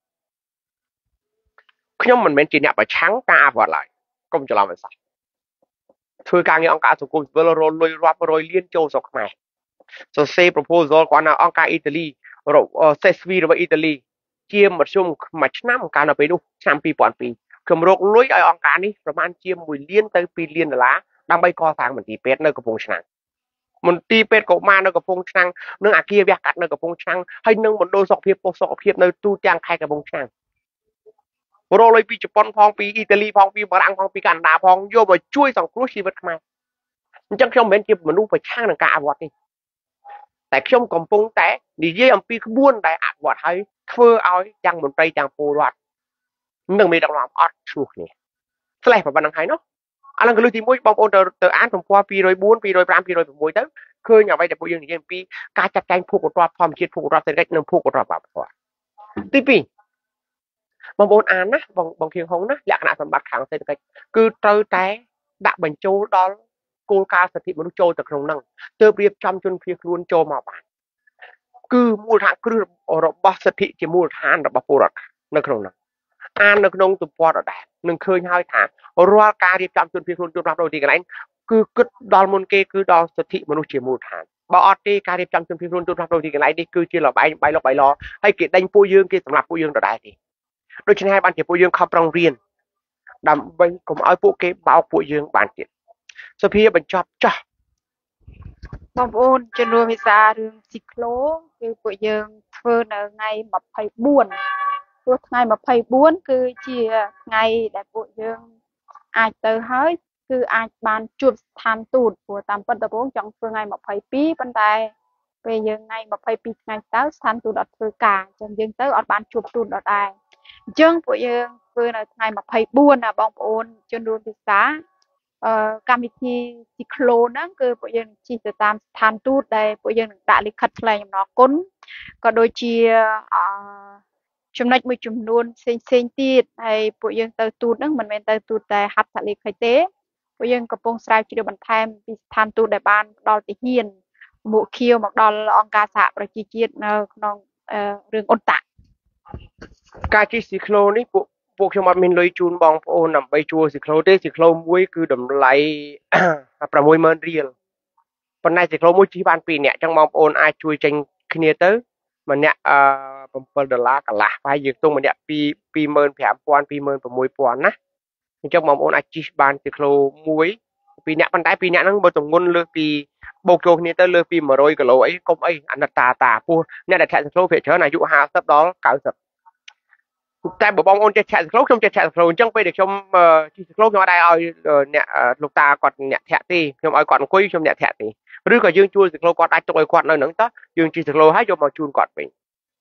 A: ខ្ញុំមិនមែនជាអ្នកប្រឆាំងការអភិវឌ្ឍឡើយកុំច្រឡំឲ្យសោះធ្វើការងារអង្គការសង្គមស៊ីវិលរលុយរាប់រយលានចូលស្រុកខ្មែរសរសេរ proposal គាត់នៅអង្គការអ៊ីតាលីសេស្វីរបស់អ៊ីតាលីជាមធ្យមមួយឆ្នាំកាលនៅពេលនោះឆ្នាំពីរពាន់ពីរខ្ញុំរកលុយឲ្យអង្គការនេះប្រហែលជាមួយលានទៅពីរលានដុល្លារដើម្បីកសាងមន្ទីរពេទ្យនៅកំពង់ឆ្នាំងមន្ទីរពេទ្យកុមារនៅកំពង់ឆ្នាំងនិងអគារវះកាត់នៅកំពង់ឆ្នាំងហើយនិងមណ្ឌលសុខភាពប៉ុស្តិ៍សុខភាពនៅទូទាំងខេត្តកំពង់ឆ្នាំងរកលុយពីជប៉ុនផងពីអ៊ីតាលីផងពីបារាំងផងពីកាណាដាផងយកមកជួយសង្គ្រោះជីវិតខ្មែរអញ្ចឹងខ្ញុំមិនមែនជាមនុស្សប្រឆាំងនឹងការអភិវឌ្ឍទេតែខ្ញុំកំពុងតែនិយាយអំពីក្បួនដែលអភិវឌ្ឍហើយធ្វើឲ្យទាំងមន្ត្រីទាំងពលរដ្ឋនិងមេដឹកនាំអត់ឈ្លោះគ្នាស្លេះប៉ុណ្្នឹងហើយនោះឥឡូវកលុយទីមួយបងប្អូនទៅទៅអានទំព័រពីររយបួន ពីររយប្រាំ ពីររយប្រាំមួយទៅឃើញអ្វីដែលពួកយើងនិយាយអំពីការចាត់ចែងភូមិរដ្ឋធម្មជាតិភូមិរដ្ឋសេដ្ឋកិច្ចនិងភូមិរដ្ឋវប្បធម៌ទីពីរបងប្អូនអានណាបងបងខៀងហុងណាលក្ខណៈសម្បត្តិខាងសេដ្ឋកិច្ចគឺត្រូវតែដាក់បញ្ចូលដល់គោលការណ៍សិទ្ធិមនុស្សចូលទៅក្នុងហ្នឹងទើបរៀបចំជនភៀសខ្លួនចូលមកបានគឺមូលដ្ឋានគ្រឹះរបស់សិទ្ធិជាមូលដ្ឋានរបស់ពលរដ្ឋនៅក្នុងហ្នឹងអាននៅក្នុងទំព័រដដែលនឹងឃើញហើយថារាល់ការរៀបចំជនភៀសខ្លួនជនផ្លាស់ប្ដូរទីកន្លែងគឺគិតដល់មុនគេគឺដល់សិទ្ធិមនុស្សជាមូលដ្ឋានបើអត់ទេការរៀបចំជនភៀសខ្លួនជនផ្លាស់ប្ដូរទីកន្លែងនេះគឺជាលបែងបាយលុកបាយឡហើយគេដេញពួកយើងគេសម្រាប់ពួកយើងដដែលទេដូច្នេះហើយបានជាពួកយើងខំប្រឹងរៀនដើម្បីកុំឲ្យពួកគេបោកពួកយើងបានទៀតសភាបញ្ចប់ចោះ
B: បងប្អូនជំនួសភាសារឿងស៊ីក្លូគឺពួកយើងធ្វើនៅថ្ងៃម្ភៃបួនព្រោះថ្ងៃម្ភៃបួនគឺជាថ្ងៃដែលពួកយើងអាចទៅហើយគឺអាចបានជួបស្ថានទូតព្រោះតាមពិតដំបូងចង់ធ្វើថ្ងៃម្ភៃពីរប៉ុន្តែពេលយើងថ្ងៃម្ភៃពីរថ្ងៃទៅស្ថានទូតអត់ធ្វើការអញ្ចឹងយើងទៅអត់បានជួបទូតដដែលអញ្ចឹងពួកយើងធ្វើនៅថ្ងៃម្ភៃបួនណាបងប្អូនជនរួមភាសាអឺកម្មវិធីស៊ីក្លូហ្នឹងគឺពួកយើងជិះទៅតាមស្ថានទូតដែលពួកយើងនឹងដាក់លិខិតថ្លែងអំណរគុណក៏ដូចជាអឺចំណុចមួយចំនួនផ្សេងផ្សេងទៀតហើយពួកយើងទៅទូតហ្នឹងមិនមែនទៅទូតតែហត្ថលេខីទេពួកយើងកំពុងស្រាវជ្រាវបន្ថែមពីស្ថានទូតដែលបានផ្ដល់ទាហានមួកខៀវមកដល់អង្គការសហប្រជាជាតិនៅក្នុងរឿងអ៊ុនតាក់
A: ការជិះស៊ីក្លូនេះពួកពួកខ្ញុំអត់មានលុយជូនបងប្អូនដើម្បីជួលស៊ីក្លូទេស៊ីក្លូមួយគឺតម្លៃប្រាំមួយម៉ឺនរៀលប៉ុន្តែស៊ីក្លូមួយជិះបានពីរនាក់អញ្ចឹងបងប្អូនអាចជួយចេញគ្នាទៅម្នាក់អឺbảyដុល្លារកន្លះហើយយើងទុំម្នាក់ពីពីរម៉ឺនប្រាំពាន់ ពីរម៉ឺនប្រាំមួយពាន់ណាអញ្ចឹងបងប្អូនអាចជិះបានស៊ីក្លូមួយពីរនាក់ប៉ុន្តែពីរនាក់ហ្នឹងបើទម្ងន់លើសពីបូកចូលគ្នាទៅលើសពីmột trămគីឡូអីកុំអីអាណិតតាតាពោះអ្នកដែលធាក់ស៊ីក្លូភាគច្រើនអាយុห้าสิบដល់九十តែបើបងប្អូនចេះធាក់ស៊ីក្លូខ្ញុំចេះធាក់ស៊ីក្លូអញ្ចឹងពេលដែលខ្ញុំជិះស៊ីក្លូខ្ញុំអត់ដែរឲ្យអ្នកលោកតាគាត់អ្នកធាក់ទេខ្ញុំឲ្យគាត់អង្គុយខ្ញុំអ្នកធាក់ទេឬក៏យើងជួលស៊ីក្លូគាត់អាចទុកឲ្យគាត់នៅហ្នឹងតោះយើងជិះស៊ីក្លូហើយយកមកជូនគាត់វិញ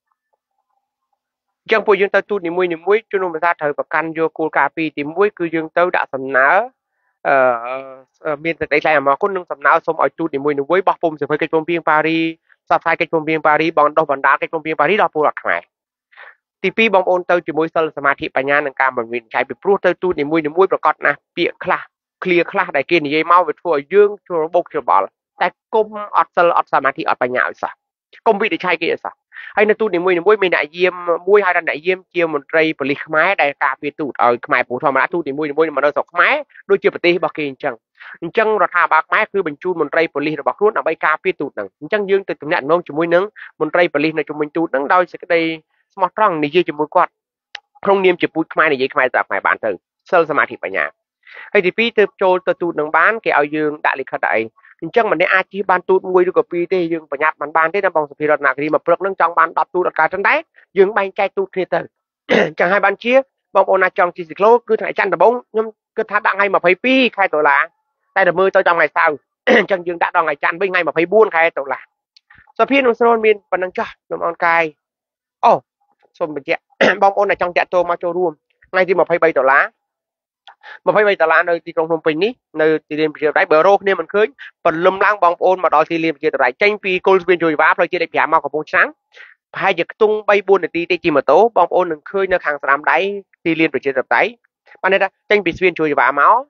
A: អញ្ចឹងពួកយើងទៅទូតនីមួយនីមួយជនរួមភាសាត្រូវប្រកាន់យកគោលការណ៍ពីរទីមួយគឺយើងទៅដាក់សំណើអឺមានសេចក្តីថ្លែងអំណរគុណនិងសំណើសុំឲ្យទូតនីមួយនីមួយបោះពុម្ពសៀវភៅកិច្ចព្រមព្រៀងប៉ារីសផ្សាយកិច្ចព្រមព្រៀងប៉ារីបងដោះបណ្ដាលកិច្ចព្រមព្រៀងប៉ារីដល់ពលរដ្ឋខ្មែរទីពីរបងប្អូនទៅជាមួយសិលសមាធិបញ្ញានិងការបង្រៀនចែកពីព្រោះទៅទូតនីមួយនីមួយប្រកាសណាស់ពាក្យខ្លះឃ្លាខ្លះដែលគេនិយាយមកវាធ្វើឲ្យយើងជ្រុលបុកច្របល់តែគុំអត់សិលអត់សមាធិអត់បញ្ញាឲ្យសោះគុំវិនិច្ឆ័យគេឲ្យសោះហើយនៅទូតនីមួយនីមួយមានអ្នកយាមមួយហើយអ្នកយាមជាមន្ត្រីប៉ូលីសខ្មែរដែលការពារទូតឲ្យខ្មែរព្រោះធម្មតាទូតនីមួយនីមួយមកនៅស្រុកខ្មែរដូចជាប្រទេសរបស់គេអញ្ចឹងអញ្ចឹងរដ្ឋាភិបាលខ្មែរគឺបញ្ជូនមន្ត្រីប៉ូលីសរបស់ខ្លួនដើម្បីការពារទូតហ្នឹងអញ្ចឹងយើងទៅទំនាក់ទំនងជាមួយនឹងមន្ត្រីប៉ូលីសនៅជុំវិញទូតហ្នឹងដោយសេចក្តីស្មោះត្រង់និយាយជាមួយគាត់ក្នុងនាមជាពូជខ្មែរនិយាយខ្មែរស្ដាប់ខ្មែរបានទៅសិលសមាធិបញ្ញាហើយទីពីរទើបចូលទៅទូតនឹងបានគេឲ្យយើងដាក់លិខិតអីអញ្ចឹងម្នាក់អាចជិះបានទូតមួយឬក៏ពីរទេយើងប្រញាប់បានបានទេដល់បងសភារតនគិរីមកព្រឹកនឹងចង់បានដប់ទូតអត់កើតទេតែយើងបែងចែកទូតគ្នាទៅអញ្ចឹងហើយបានជាបងប្អូនណាចង់ជិះស៊ីក្លូគឺថ្ងៃច័ន្ទដំបូងខ្ញុំគិតថាដាក់ថ្ងៃម្ភៃពីរខែតុលាតែដល់មើលទៅចាំថ្ងៃសៅរ៍ chẳng dừng đã đòn ngày chăn với ngày mà phải buôn khai tổ là so phía nông sơn miền phần năng cho nông on cai ô xôm bên chị bom ôn này trong chợ tô ma châu ruộng ngay thì mà phải bay tổ lá mà phải bay tổ lá nơi thì trong thông bình ní nơi thì liền bây giờ đấy bờ rô nên mình khơi phần lâm lang bom ôn mà đó thì liền bây giờ đấy tranh phi cô viên rồi váp rồi chơi đẹp giả màu của bông sáng hai giờ tung bay buôn để đi tê chi mà tố bom ôn đừng khơi nơi hàng sàm đáy thì liền bây giờ đấy ban đây tranh phi viên rồi vả máu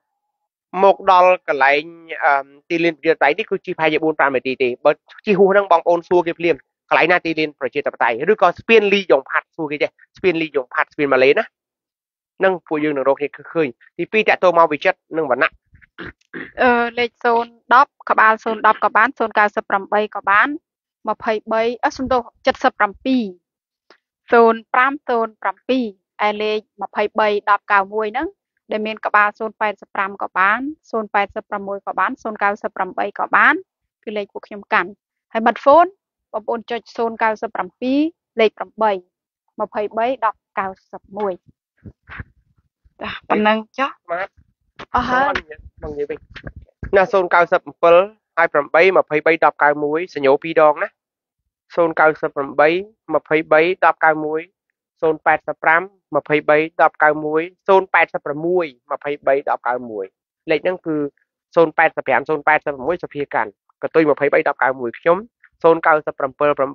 A: một đòn cái lạiตีเรียนประชาธิปไตยนี่คือจีพายบุญปรามาตีตีบจีหูนั่งบองโอนซัวเก็บเลียมกลายหน้าตีเรียนประชาธิปไตยหรือก็สเปียนลียงพัดซัวกี่เจ้สเปียนลียงพัดสเปียนมาเลยนะนั่งผู้ยืนหนึ่งโรคนี่คือเคยที่ปีแต่ตัวมาวิจัดนั่งวันน่ะ
B: เออเลขโซนดอบกับบานโซนดอบกับบ้านโซนการสปรัมใบกับบ้านมาไพ่ใบอ่ะโซนโตจัดสปรัมปีโซนปรามโซนปรัมปีไอเลขมาไพ่ใบดอบเก่ามวยนั่งเดเมนกับบ้านโซนแปดสปรัมกับบ้านโซนแปดสปรัมมวยกับบ้านโซนเก้าสปรัมใบกับบ้านคือเลขพวกเขียมกันให้บัดโฟนปะปนจดโซนเก้าสปรัมปีเลขปรัมใบมาไพ่ใบดอบเก้าสปมวยปนังจ้ะ
A: มา
B: อ๋อฮะ
A: บางอย่างไปน่ะโซนเก้าสิบเปิลhai phần bảy mà phải bảy đọc cao muối sẽ nhổ pi đòn á zone caoสิบphần bảy mà phải bảy đọc cao muối zoneแปดสิบห้าmà phải bảy đọc cao muối zoneแปดสิบหกmà phải bảy đọc cao muối លេខហ្នឹងគឺzoneแปดสิบห้า zoneแปดสิบหกសភាកាន់ក៏ទុយยี่สิบแปดដប់เก้าមួយខ្ញុំ zoneเก้าสิบเจ็ด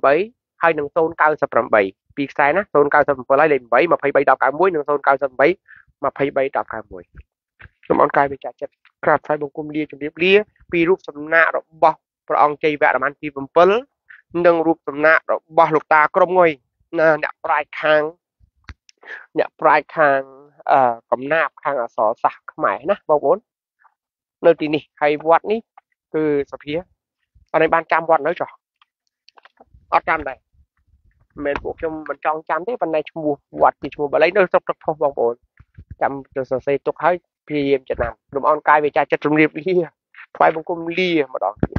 A: 8ហើយនឹង zone เก้าสิบแปดពីខ្សែណា zone เก้าสิบเจ็ดហើយលេខ8 ยี่สิบแปดដប់เก้าមួយនិង zone เก้าสิบแปด ยี่สิบแปดដប់เก้าមួយខ្ញុំអនកាយវិចារចិត្តក្រាបថ្វាយបង្គំលាជំរាបលាពីរូបសំណាករបស់ព្រះអង្គជ័យវរ្ម័នទី7និងរូបសំណាករបស់លោកតាក្រុមងុយអ្នកប្រាជ្ញខាងអ្នកប្រាជ្ញខាងអឺកំណាព្យខាងអក្សរសាស្ត្រខ្មែរណាបងប្អូននៅទីនេះហើយវត្តនេះគឺសភាអត់ឲ្យបានចាំវត្តនៅចុះអត់ចាំដែរមិនមែនពួកខ្ញុំមិនចង់ចាំទេប៉ុន្តែឈ្មោះវត្តពីឈ្មោះបាលីនៅស្រុកទឹកផុសបងប្អូនចាំទៅសរសេរទុកហើយព្យាយាមចំណាំលំអនកាយវាចាចិត្តជំរាបលាថ្វាយបង្គំលាម្ដងទៀត